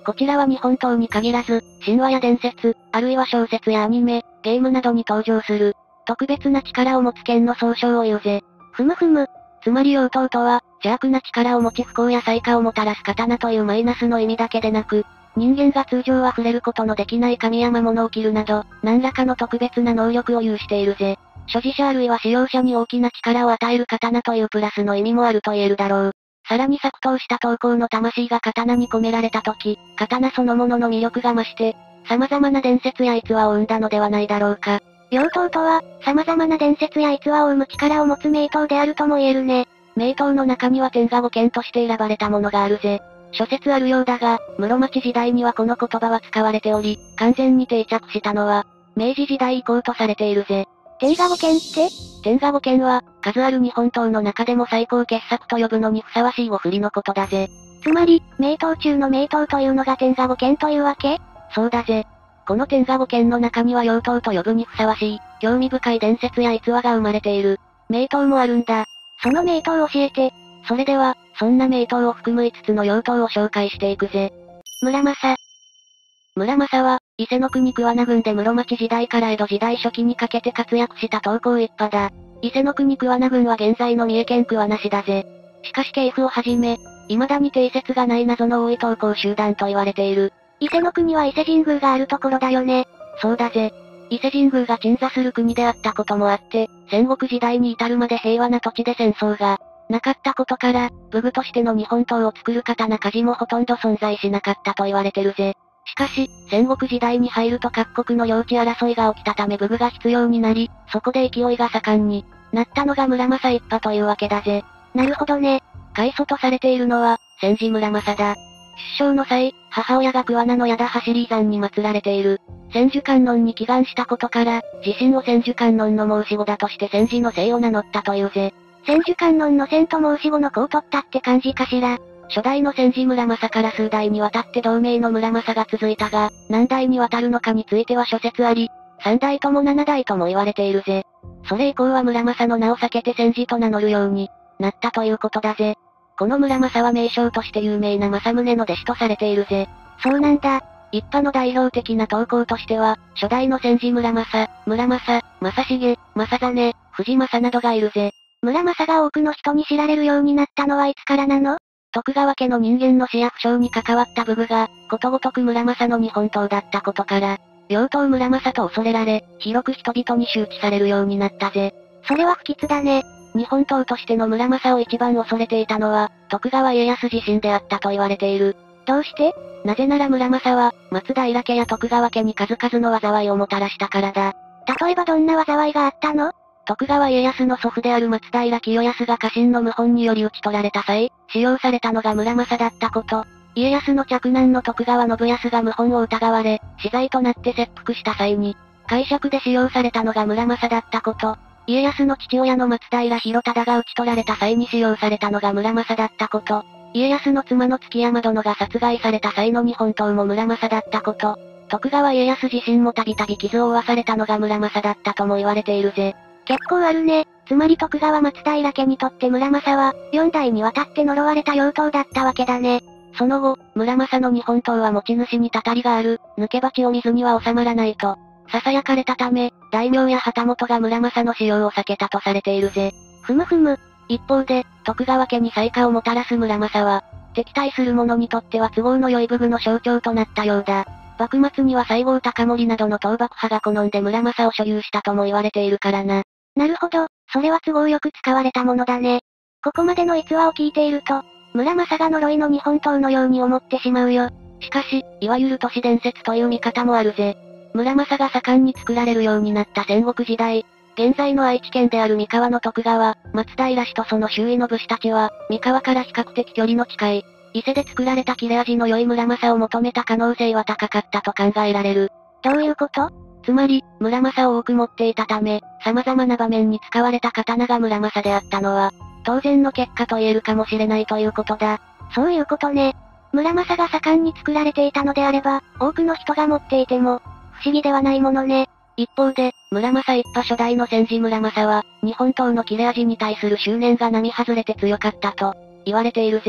こちらは日本刀に限らず、神話や伝説、あるいは小説やアニメ、ゲームなどに登場する、特別な力を持つ剣の総称を言うぜ。 ふむふむ。 つまり妖刀とは、邪悪な力を持ち不幸や災禍をもたらす刀というマイナスの意味だけでなく、人間が通常は触れることのできない神や魔物を切るなど、何らかの特別な能力を有しているぜ。所持者あるいは使用者に大きな力を与える刀というプラスの意味もあると言えるだろう。さらに作刀した刀工の魂が刀に込められた時、刀そのものの魅力が増して、様々な伝説や逸話を生んだのではないだろうか。 妖刀とは、様々な伝説や逸話を生む力を持つ名刀であるとも言えるね。 名刀の中には天下五剣として選ばれたものがあるぜ。諸説あるようだが、室町時代にはこの言葉は使われており、完全に定着したのは、明治時代以降とされているぜ。 天下五剣って？ 天下五剣は、数ある日本刀の中でも最高傑作と呼ぶのにふさわしい5振りのことだぜ。 つまり、名刀中の名刀というのが天下五剣というわけ？ そうだぜ。この天下五剣の中には妖刀と呼ぶにふさわしい、興味深い伝説や逸話が生まれている。名刀もあるんだ。 その名刀を教えて。 それでは、そんな名刀を含む5つの妖刀を紹介していくぜ。 村正。 村正は、伊勢の国桑名郡で室町時代から江戸時代初期にかけて活躍した刀工一派だ。伊勢の国桑名郡は現在の三重県桑名市だぜ。しかし系譜をはじめ、未だに定説がない謎の多い刀工集団と言われている。 伊勢の国は伊勢神宮があるところだよね。 そうだぜ。伊勢神宮が鎮座する国であったこともあって、戦国時代に至るまで平和な土地で戦争がなかったことから、武具としての日本刀を作る刀鍛冶もほとんど存在しなかったと言われてるぜ。しかし、戦国時代に入ると各国の領地争いが起きたため武具が必要になり、そこで勢いが盛んになったのが村正一派というわけだぜ。 なるほどね。 開祖とされているのは、千治村正だ。出生の際、母親が桑名の矢田走り山に祀られている。千手観音に祈願したことから、自身を千手観音の申し子だとして千治の姓を名乗ったというぜ。 千手観音の千と申し子の子を取ったって感じかしら。 初代の千治村正から数代にわたって同名の村正が続いたが、何代にわたるのかについては諸説あり、3代とも7代とも言われているぜ。それ以降は村正の名を避けて千治と名乗るようになったということだぜ。この村正は名将として有名な正宗の弟子とされているぜ。 そうなんだ。 一派の代表的な刀工としては、初代の千治村正、村正、正重、正実、藤正などがいるぜ。 村正が多くの人に知られるようになったのはいつからなの？ 徳川家の人間の死や負傷に関わった武具が、ことごとく村正の日本刀だったことから、妖刀村正と恐れられ、広く人々に周知されるようになったぜ。 それは不吉だね。 日本刀としての村正を一番恐れていたのは、徳川家康自身であったと言われている。 どうして？ なぜなら村正は、松平家や徳川家に数々の災いをもたらしたからだ。 例えばどんな災いがあったの？ 徳川家康の祖父である松平清康が家臣の謀反により討ち取られた際、使用されたのが村正だったこと。家康の嫡男の徳川信康が謀反を疑われ、死罪となって切腹した際に、介錯で使用されたのが村正だったこと。家康の父親の松平広忠が討ち取られた際に使用されたのが村正だったこと。家康の妻の築山殿が殺害された際の日本刀も村正だったこと。徳川家康自身もたびたび傷を負わされたのが村正だったとも言われているぜ。 結構あるね。つまり徳川松平家にとって村正は、4代にわたって呪われた妖刀だったわけだね。 その後、村正の日本刀は持ち主にたたりがある、抜け鉢を水には収まらないと、囁かれたため、大名や旗本が村正の使用を避けたとされているぜ。 ふむふむ。 一方で、徳川家に災禍をもたらす村正は、敵対する者にとっては都合の良い武具の象徴となったようだ。幕末には西郷隆盛などの倒幕派が好んで村正を所有したとも言われているからな。 なるほど、それは都合よく使われたものだね。ここまでの逸話を聞いていると、村正が呪いの日本刀のように思ってしまうよ。 しかし、いわゆる都市伝説という見方もあるぜ。村正が盛んに作られるようになった戦国時代、現在の愛知県である三河の徳川、松平氏とその周囲の武士たちは、三河から比較的距離の近い、伊勢で作られた切れ味の良い村正を求めた可能性は高かったと考えられる。 どういうこと？ つまり、村正を多く持っていたため、様々な場面に使われた刀が村正であったのは、当然の結果と言えるかもしれないということだ。 そういうことね。村正が盛んに作られていたのであれば、多くの人が持っていても、不思議ではないものね。 一方で、村正一派初代の千治村正は、日本刀の切れ味に対する執念が並外れて強かったと、言われているぜ。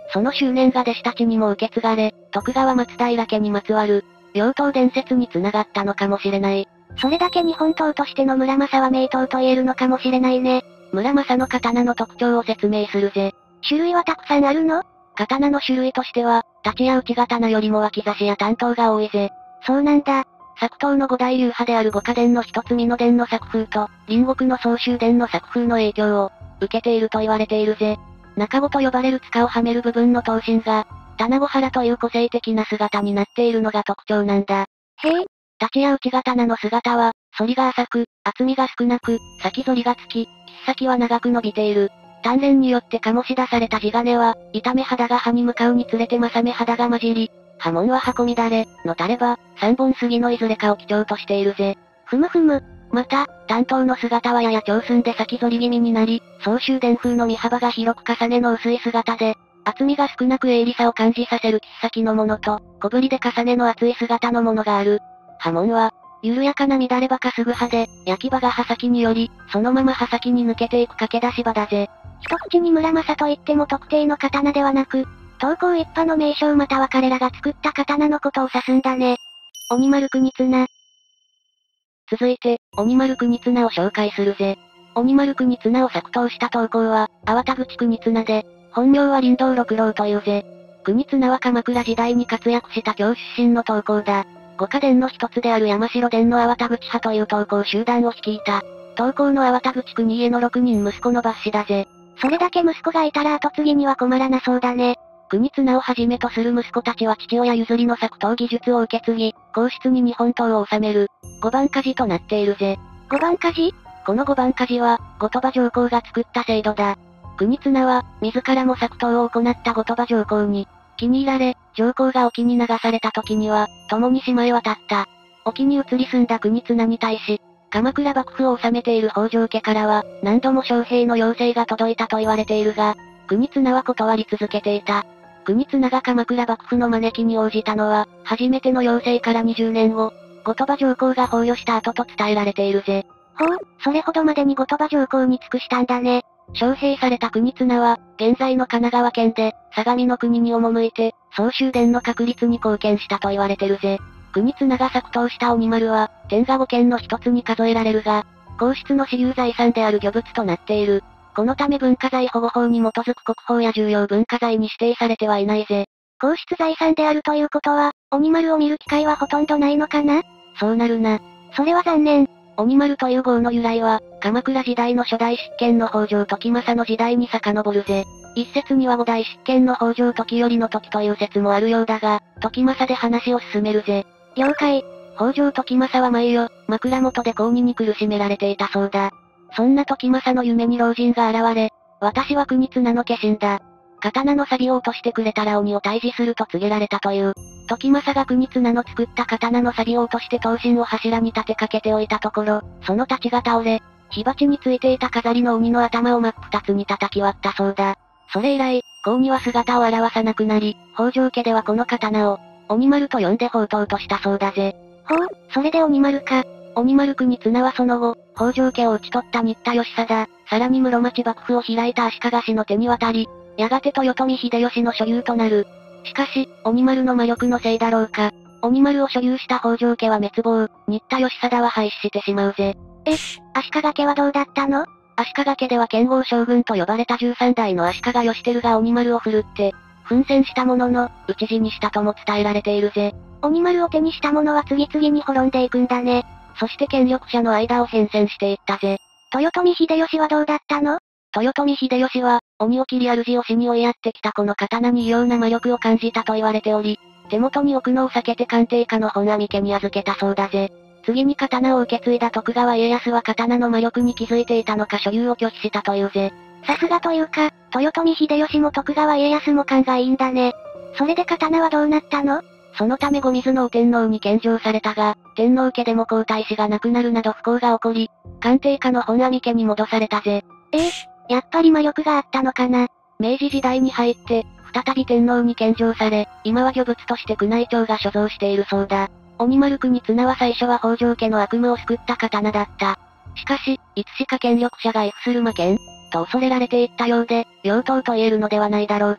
その執念が弟子たちにも受け継がれ、徳川松平家にまつわる、妖刀伝説に繋がったのかもしれない。 それだけ日本刀としての村正は名刀と言えるのかもしれないね。 村正の刀の特徴を説明するぜ。 種類はたくさんあるの？ 刀の種類としては、太刀や内刀よりも脇差しや短刀が多いぜ。 そうなんだ。 作刀の五大流派である五家伝の一つ美濃伝の作風と、隣国の総州伝の作風の影響を、受けていると言われているぜ。中子と呼ばれる塚をはめる部分の刀身が、棚子原という個性的な姿になっているのが特徴なんだ。 へえ。 太刀や内刀の姿は、反りが浅く、厚みが少なく、先反りがつき、切っ先は長く伸びている。鍛錬によって醸し出された地金は、痛め肌が刃に向かうにつれて正め肌が混じり、刃文は箱乱れ、のたれば、三本杉のいずれかを基調としているぜ。 ふむふむ。 また、短刀の姿はやや長寸で先反り気味になり、総州伝風の身幅が広く重ねの薄い姿で、厚みが少なく鋭利さを感じさせる切っ先のものと、小ぶりで重ねの厚い姿のものがある。刃文は、緩やかな乱れ刃かすぐ刃で、焼き刃が刃先により、そのまま刃先に抜けていく駆け出し刃だぜ。 一口に村正といっても特定の刀ではなく、刀工一派の名称または彼らが作った刀のことを指すんだね。鬼丸国綱。 続いて、鬼丸国綱を紹介するぜ。鬼丸国綱を作刀した刀工は、粟田口国綱で、本名は林道六郎というぜ。国綱は鎌倉時代に活躍した京出身の刀工だ。五家伝の一つである山城伝の粟田口派という刀工集団を率いた。刀工の粟田口国家の6人息子の抜子だぜ。 それだけ息子がいたら後継ぎには困らなそうだね。 国綱をはじめとする息子たちは父親譲りの作刀技術を受け継ぎ、皇室に日本刀を収める、五番鍛冶となっているぜ。 五番鍛冶？ この五番鍛冶は、後鳥羽上皇が作った制度だ。国綱は、自らも作刀を行った後鳥羽上皇に、気に入られ、上皇が沖に流された時には、共に島へ渡った。沖に移り住んだ国綱に対し、鎌倉幕府を治めている北条家からは、何度も将兵の要請が届いたと言われているが、国綱は断り続けていた。国綱が鎌倉幕府の招きに応じたのは、初めての要請から20年後、後鳥羽上皇が崩御した後と伝えられているぜ。 ほう、それほどまでに後鳥羽上皇に尽くしたんだね。 招聘された国綱は、現在の神奈川県で、相模の国に赴いて、総州伝の確立に貢献したと言われてるぜ。国綱が作刀した鬼丸は、天下5県の一つに数えられるが、皇室の私有財産である御物となっている。このため文化財保護法に基づく国宝や重要文化財に指定されてはいないぜ。 皇室財産であるということは、鬼丸を見る機会はほとんどないのかな？ そうなるな。 それは残念。 鬼丸という号の由来は、鎌倉時代の初代執権の北条時政の時代に遡るぜ。一説には5代執権の北条時頼の時という説もあるようだが、時政で話を進めるぜ。 了解。 北条時政は毎夜、枕元で高2に苦しめられていたそうだ。そんな時政の夢に老人が現れ、私は国綱の化身だ。刀の錆を落としてくれたら鬼を退治すると告げられたという。時政が国綱の作った刀の錆を落として刀身を柱に立てかけておいたところ、その太刀が倒れ、火鉢についていた飾りの鬼の頭を真っ二つに叩き割ったそうだ。それ以来、後には姿を現さなくなり、北条家ではこの刀を、鬼丸と呼んで宝刀としたそうだぜ。 ほう、それで鬼丸か。 鬼丸国綱はその後、北条家を討ち取った新田義貞、さらに室町幕府を開いた足利氏の手に渡り、やがて豊臣秀吉の所有となる。しかし、鬼丸の魔力のせいだろうか。鬼丸を所有した北条家は滅亡、新田義貞は廃止してしまうぜ。 足利家はどうだったの？ 足利家では剣豪将軍と呼ばれた13代の足利義輝が鬼丸を振るって、奮戦したものの、討ち死にしたとも伝えられているぜ。 鬼丸を手にした者は次々に滅んでいくんだね。 そして権力者の間を変遷していったぜ。 豊臣秀吉はどうだったの？ 豊臣秀吉は、鬼を切り主を死に追いやってきたこの刀に異様な魔力を感じたと言われており、手元に置くのを避けて鑑定家の本阿弥家に預けたそうだぜ。次に刀を受け継いだ徳川家康は刀の魔力に気づいていたのか所有を拒否したというぜ。 さすがというか、豊臣秀吉も徳川家康も勘がいいんだね。それで刀はどうなったの？ そのため後水の天皇に献上されたが、天皇家でも皇太子が亡くなるなど不幸が起こり、鑑定家の本阿弥家に戻されたぜ。 やっぱり魔力があったのかな。 明治時代に入って、再び天皇に献上され、今は御物として宮内庁が所蔵しているそうだ。鬼丸国綱は最初は北条家の悪夢を救った刀だった。しかし、いつしか権力者が畏怖する魔剣と恐れられていったようで、妖刀と言えるのではないだろうか。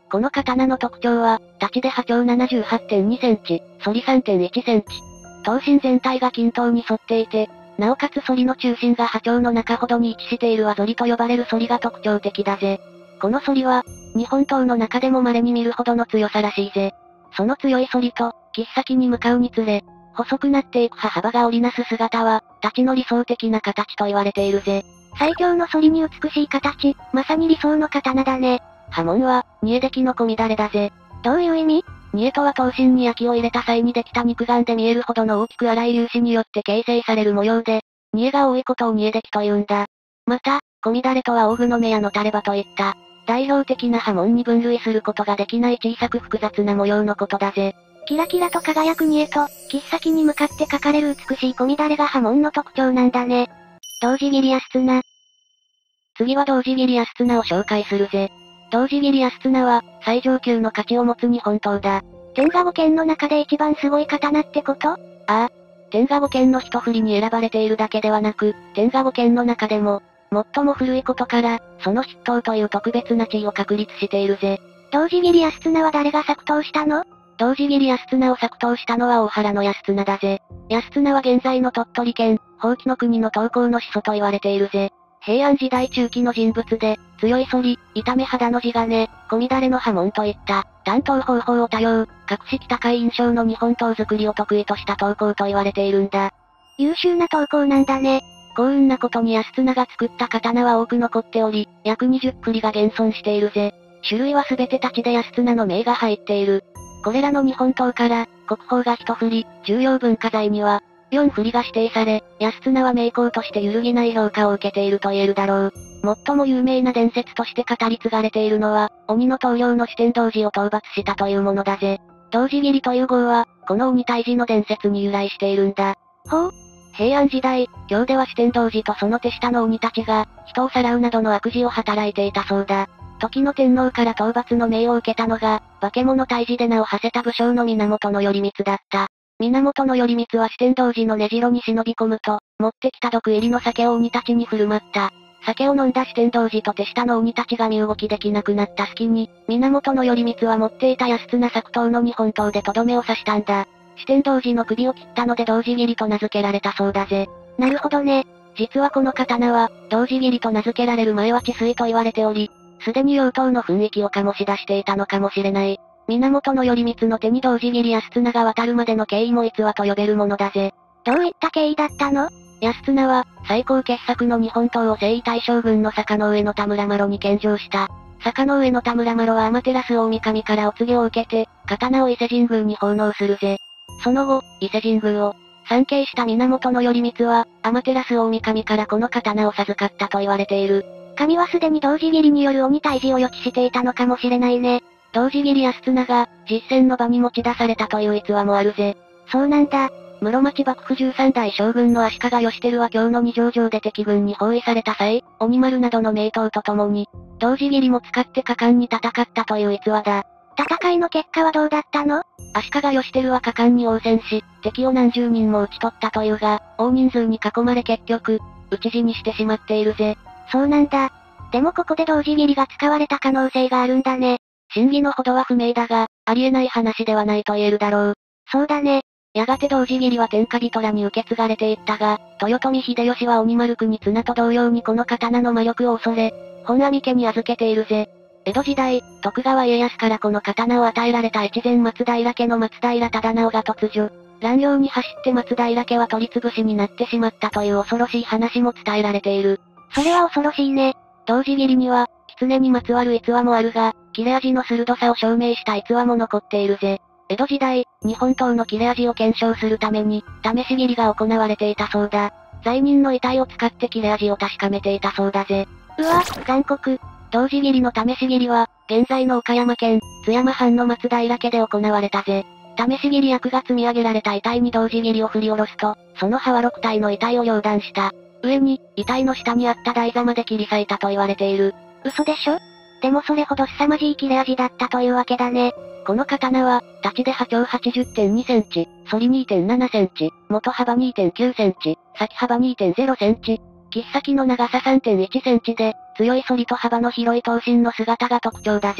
この刀の特徴は、太刀で波長 78.2 センチ、反り 3.1 センチ。刀身全体が均等に沿っていて、なおかつ反りの中心が波長の中ほどに位置している輪反りと呼ばれる反りが特徴的だぜ。この反りは、日本刀の中でも稀に見るほどの強さらしいぜ。その強い反りと、切っ先に向かうにつれ、細くなっていく刃幅が織りなす姿は、太刀の理想的な形と言われているぜ。 最強の反りに美しい形、まさに理想の刀だね。 刃文は、煮え出来の小乱れだぜ。 どういう意味？ 煮えとは刀身に焼きを入れた際にできた肉眼で見えるほどの大きく粗い粒子によって形成される模様で、煮えが多いことを煮え出来と言うんだ。また、小乱れとは大具の目やの垂れ刃といった、代表的な刃文に分類することができない小さく複雑な模様のことだぜ。 キラキラと輝く煮えと、切っ先に向かって描かれる美しい小乱れが刃文の特徴なんだね。同時切り安綱。 次は同時切り安綱を紹介するぜ。同時切り安綱は、最上級の価値を持つ日本刀だ。 天下5剣の中で一番すごい刀ってこと？ ああ。天下5剣の一振りに選ばれているだけではなく、天下5剣の中でも、最も古いことから、その筆頭という特別な地位を確立しているぜ。 同時切り安綱は誰が作刀したの？ 同時切り安綱を作刀したのは大原の安綱だぜ。安綱は現在の鳥取県、宝亀の国の刀工の始祖と言われているぜ。平安時代中期の人物で、強い反り、痛め肌の地金、小乱れの刃文といった、担当方法を多様、格式高い印象の日本刀作りを得意とした刀工と言われているんだ。 優秀な刀工なんだね。 幸運なことに安綱が作った刀は多く残っており、約20振りが現存しているぜ。種類はすべて太刀で安綱の銘が入っている。これらの日本刀から、国宝が1振り、重要文化財には、4振りが指定され、安綱は名工として揺るぎない評価を受けていると言えるだろう。最も有名な伝説として語り継がれているのは、鬼の棟梁の四天童子を討伐したというものだぜ。同時切りという号は、この鬼退治の伝説に由来しているんだ。 ほう。 平安時代、京では四天童子とその手下の鬼たちが、人をさらうなどの悪事を働いていたそうだ。時の天皇から討伐の命を受けたのが、化け物退治で名を馳せた武将の源頼光だった。源頼光は四天童子の根城に忍び込むと、持ってきた毒入りの酒を鬼たちに振る舞った。酒を飲んだ四天童子と手下の鬼たちが身動きできなくなった隙に、源頼光は持っていた安綱作刀の日本刀でとどめを刺したんだ。四天童子の首を切ったので同時切りと名付けられたそうだぜ。 なるほどね。 実はこの刀は、同時切りと名付けられる前は治水と言われており、すでに妖刀の雰囲気を醸し出していたのかもしれない。源頼光の手に同時切り安綱が渡るまでの経緯も逸話と呼べるものだぜ。 どういった経緯だったの？ 安綱は、最高傑作の日本刀を征夷大将軍の坂上田村麻呂に献上した。坂上田村麻呂は天照大神からお告げを受けて、刀を伊勢神宮に奉納するぜ。その後、伊勢神宮を参詣した源頼光は、天照大神からこの刀を授かったと言われている。 神はすでに同時切りによる鬼退治を予知していたのかもしれないね。 同時切り安綱が、実戦の場に持ち出されたという逸話もあるぜ。 そうなんだ。 室町幕府13代将軍の足利義輝は京の二条城で敵軍に包囲された際、鬼丸などの名刀と共に、同時切りも使って果敢に戦ったという逸話だ。 戦いの結果はどうだったの？ 足利義輝は果敢に応戦し、敵を何十人も討ち取ったというが、大人数に囲まれ結局、討ち死にしてしまっているぜ。 そうなんだ。でもここで同時切りが使われた可能性があるんだね。 真偽のほどは不明だが、ありえない話ではないと言えるだろう。 そうだね。 やがて同時切りは天下人らに受け継がれていったが、豊臣秀吉は鬼丸国綱と同様にこの刀の魔力を恐れ、本阿弥家に預けているぜ。江戸時代、徳川家康からこの刀を与えられた越前松平家の松平忠直が突如、乱用に走って松平家は取り潰しになってしまったという恐ろしい話も伝えられている。 それは恐ろしいね。 同時切りには、狐にまつわる逸話もあるが、切れ味の鋭さを証明した逸話も残っているぜ。江戸時代、日本刀の切れ味を検証するために、試し切りが行われていたそうだ。罪人の遺体を使って切れ味を確かめていたそうだぜ。 うわ、残酷。 同時切りの試し切りは、現在の岡山県、津山藩の松平家で行われたぜ。試し切り役が積み上げられた遺体に同時切りを振り下ろすと、その刃は6体の遺体を両断した。上に、遺体の下にあった台座まで切り裂いたと言われている。 嘘でしょ？でもそれほど凄まじい切れ味だったというわけだね。 この刀は、太刀で波長 80.2 センチ、反り 2.7 センチ、元幅 2.9 センチ、先幅 2.0 センチ、切っ先の長さ 3.1 センチで、強い反りと幅の広い刀身の姿が特徴だぜ。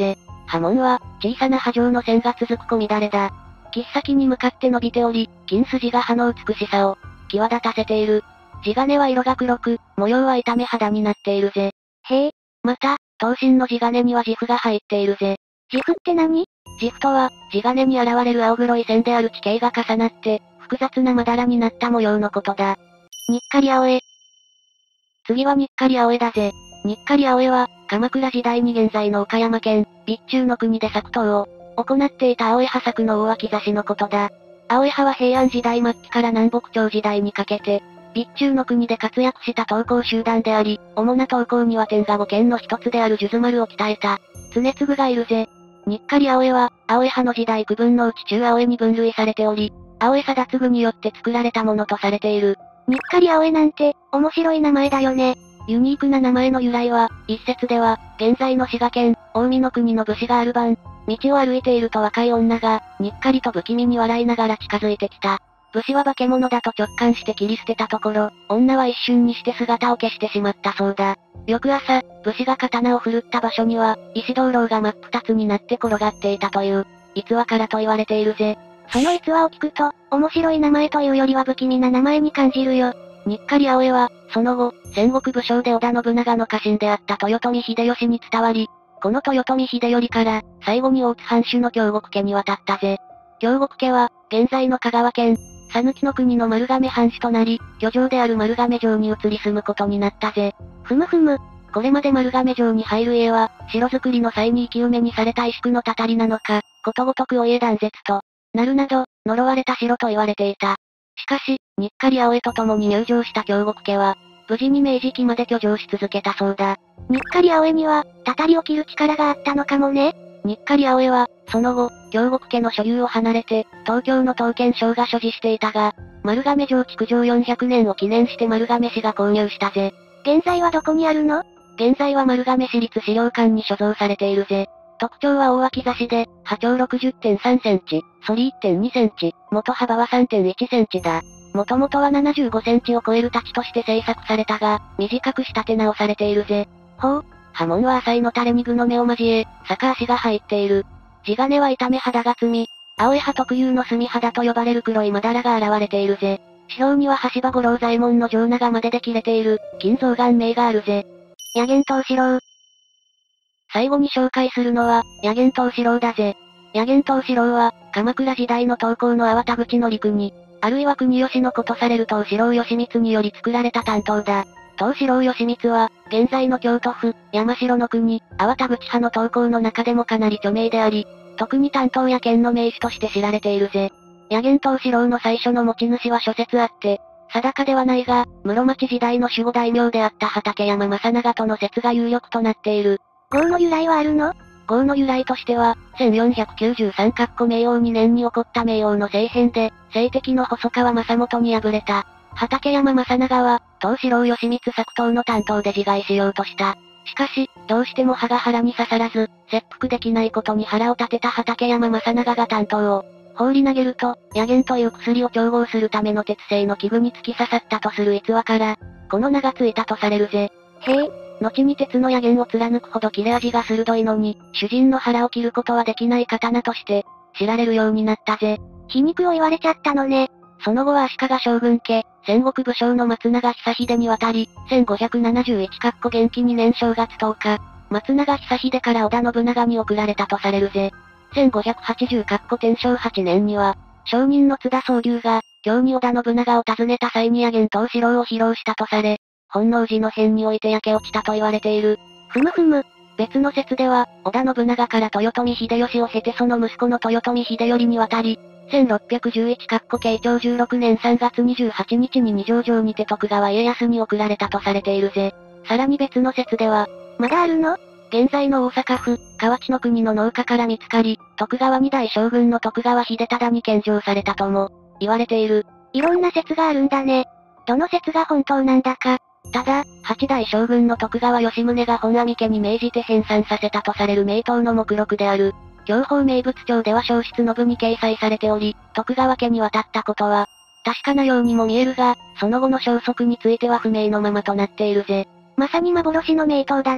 刃文は、小さな刃状の線が続く小乱れだ。切っ先に向かって伸びており、金筋が刃の美しさを、際立たせている。地金は色が黒く、模様は炒め肌になっているぜ。 へえ。 また、刀身の地金には自負が入っているぜ。 自負って何？ 自負とは、地金に現れる青黒い線である地形が重なって、複雑なまだらになった模様のことだ。 にっかり青江。 次はにっかり青江だぜ。にっかり青江は、鎌倉時代に現在の岡山県、備中の国で作刀を行っていた青江派作の大脇差しのことだ。青江派は平安時代末期から南北朝時代にかけて、備中の国で活躍した刀工集団であり、主な刀工には天下5剣の一つである数珠丸を鍛えた、常継がいるぜ。にっかり青江は、青江派の時代区分のうち中青江に分類されており、青江貞次によって作られたものとされている。 にっかり青江なんて、面白い名前だよね。 ユニークな名前の由来は、一説では、現在の滋賀県、近江の国の武士がある晩、道を歩いていると若い女が、にっかりと不気味に笑いながら近づいてきた。武士は化け物だと直感して切り捨てたところ、女は一瞬にして姿を消してしまったそうだ。翌朝、武士が刀を振るった場所には、石灯籠が真っ二つになって転がっていたという、逸話からと言われているぜ。 その逸話を聞くと、面白い名前というよりは不気味な名前に感じるよ。 にっかり青江は、その後、戦国武将で織田信長の家臣であった豊臣秀吉に伝わり、この豊臣秀頼から、最後に大津藩主の京極家に渡ったぜ。京極家は、現在の香川県、讃岐の国の丸亀藩主となり、居城である丸亀城に移り住むことになったぜ。 ふむふむ。 これまで丸亀城に入る家は、城造りの際に生き埋めにされた石工のたたりなのか、ことごとくお家断絶となるなど、呪われた城と言われていた。しかし、にっかり青江と共に入城した京極家は、無事に明治期まで居城し続けたそうだ。 にっかり青江には、たたりを切る力があったのかもね。 にっかり青江は、その後、京極家の所有を離れて、東京の刀剣商が所持していたが、丸亀城築城400年を記念して丸亀市が購入したぜ。 現在はどこにあるの？ 現在は丸亀市立資料館に所蔵されているぜ。特徴は大脇差しで、波長 60.3 センチ、反り 1.2 センチ、元幅は 3.1 センチだ。もともとは75センチを超える太刀として製作されたが、短く仕立て直されているぜ。 ほう。 刃文は浅いの垂れに具の目を交え、逆足が入っている。地金は炒め肌が積み、青江派特有の墨肌と呼ばれる黒いまだらが現れているぜ。四表には橋場五郎左衛門の城長までで切れている、金象眼銘があるぜ。 野源藤四郎。 最後に紹介するのは、野源藤四郎だぜ。野源藤四郎は、鎌倉時代の刀工の粟田口の陸に、あるいは国吉の子とされる藤四郎義満により作られた短刀だ。藤四郎義満は、現在の京都府、山城の国、粟田口派の刀工の中でもかなり著名であり、特に短刀や剣の名手として知られているぜ。野源藤四郎の最初の持ち主は諸説あって、定かではないが、室町時代の守護大名であった畠山正長との説が有力となっている。 号の由来はあるの？ 号の由来としては、1493明王2年に起こった明王の政変で、政敵の細川正元に敗れた。畠山正長は、藤四郎義満作刀の短刀で自害しようとした。しかし、どうしても刃が腹に刺さらず、切腹できないことに腹を立てた畠山正長が短刀を放り投げると、野源という薬を調合するための鉄製の器具に突き刺さったとする逸話から、この名がついたとされるぜ。 へえ。 後に鉄の野源を貫くほど切れ味が鋭いのに、主人の腹を切ることはできない刀として、知られるようになったぜ。 皮肉を言われちゃったのね。 その後は足利将軍家、戦国武将の松永久秀に渡り、1571元気2年正月10日、松永久秀から織田信長に贈られたとされるぜ。1580天正8年には、商人の津田宗龍が、京に織田信長を訪ねた際に野源藤四郎を披露したとされ、本能寺の変において焼け落ちたと言われている。 ふむふむ。 別の説では、織田信長から豊臣秀吉を経てその息子の豊臣秀頼に渡り、1611慶長16年3月28日に二条城にて徳川家康に贈られたとされているぜ。さらに別の説では、 まだあるの？ 現在の大阪府、河内の国の農家から見つかり、徳川二代将軍の徳川秀忠に献上されたとも、言われている。 いろんな説があるんだね。どの説が本当なんだか。 ただ、八代将軍の徳川吉宗が本阿弥家に命じて編纂させたとされる名刀の目録である。享保名物帳では正室の部に掲載されており、徳川家に渡ったことは、確かなようにも見えるが、その後の消息については不明のままとなっているぜ。 まさに幻の名刀だね。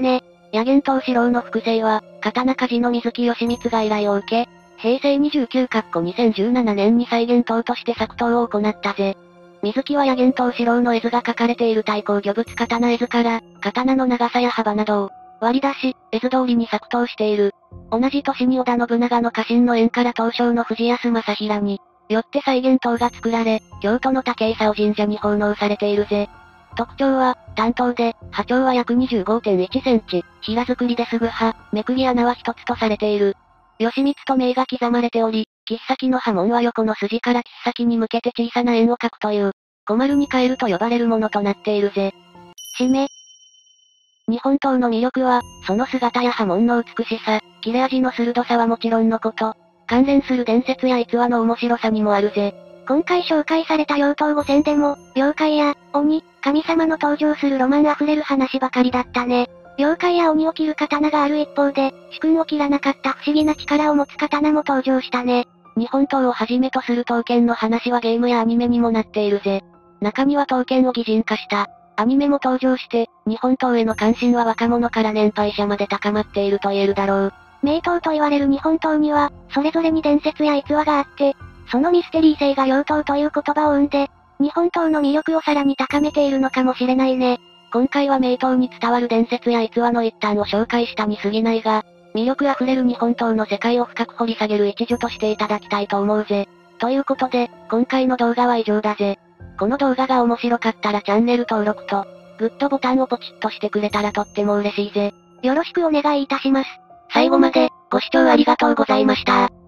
野源藤四郎の複製は、刀鍛冶の水木義満が依頼を受け、平成29-2017年に再現刀として作刀を行ったぜ。水木は野源藤四郎の絵図が描かれている太閤魚物刀絵図から、刀の長さや幅などを、割り出し、絵図通りに作刀している。同じ年に織田信長の家臣の縁から東証の藤安正平に、よって再現刀が作られ、京都の武井竿神社に奉納されているぜ。特徴は、短刀で、波長は約 25.1 センチ、平作りですぐ刃、めくり穴は一つとされている。義満と銘が刻まれており、切っ先の刃文は横の筋から切っ先に向けて小さな円を描くという、小丸にカエルと呼ばれるものとなっているぜ。 締め。 日本刀の魅力は、その姿や刃文の美しさ、切れ味の鋭さはもちろんのこと、関連する伝説や逸話の面白さにもあるぜ。 今回紹介された妖刀5選でも、妖怪や、鬼、神様の登場するロマンあふれる話ばかりだったね。妖怪や鬼を切る刀がある一方で、主君を切らなかった不思議な力を持つ刀も登場したね。 日本刀をはじめとする刀剣の話はゲームやアニメにもなっているぜ。中には刀剣を擬人化した、アニメも登場して、日本刀への関心は若者から年配者まで高まっていると言えるだろう。 名刀と言われる日本刀には、それぞれに伝説や逸話があって、そのミステリー性が妖刀という言葉を生んで、日本刀の魅力をさらに高めているのかもしれないね。 今回は名刀に伝わる伝説や逸話の一端を紹介したに過ぎないが、魅力あふれる日本刀の世界を深く掘り下げる一助としていただきたいと思うぜ。ということで、今回の動画は以上だぜ。この動画が面白かったらチャンネル登録と、グッドボタンをポチッとしてくれたらとっても嬉しいぜ。 よろしくお願いいたします。 最後まで、ご視聴ありがとうございました。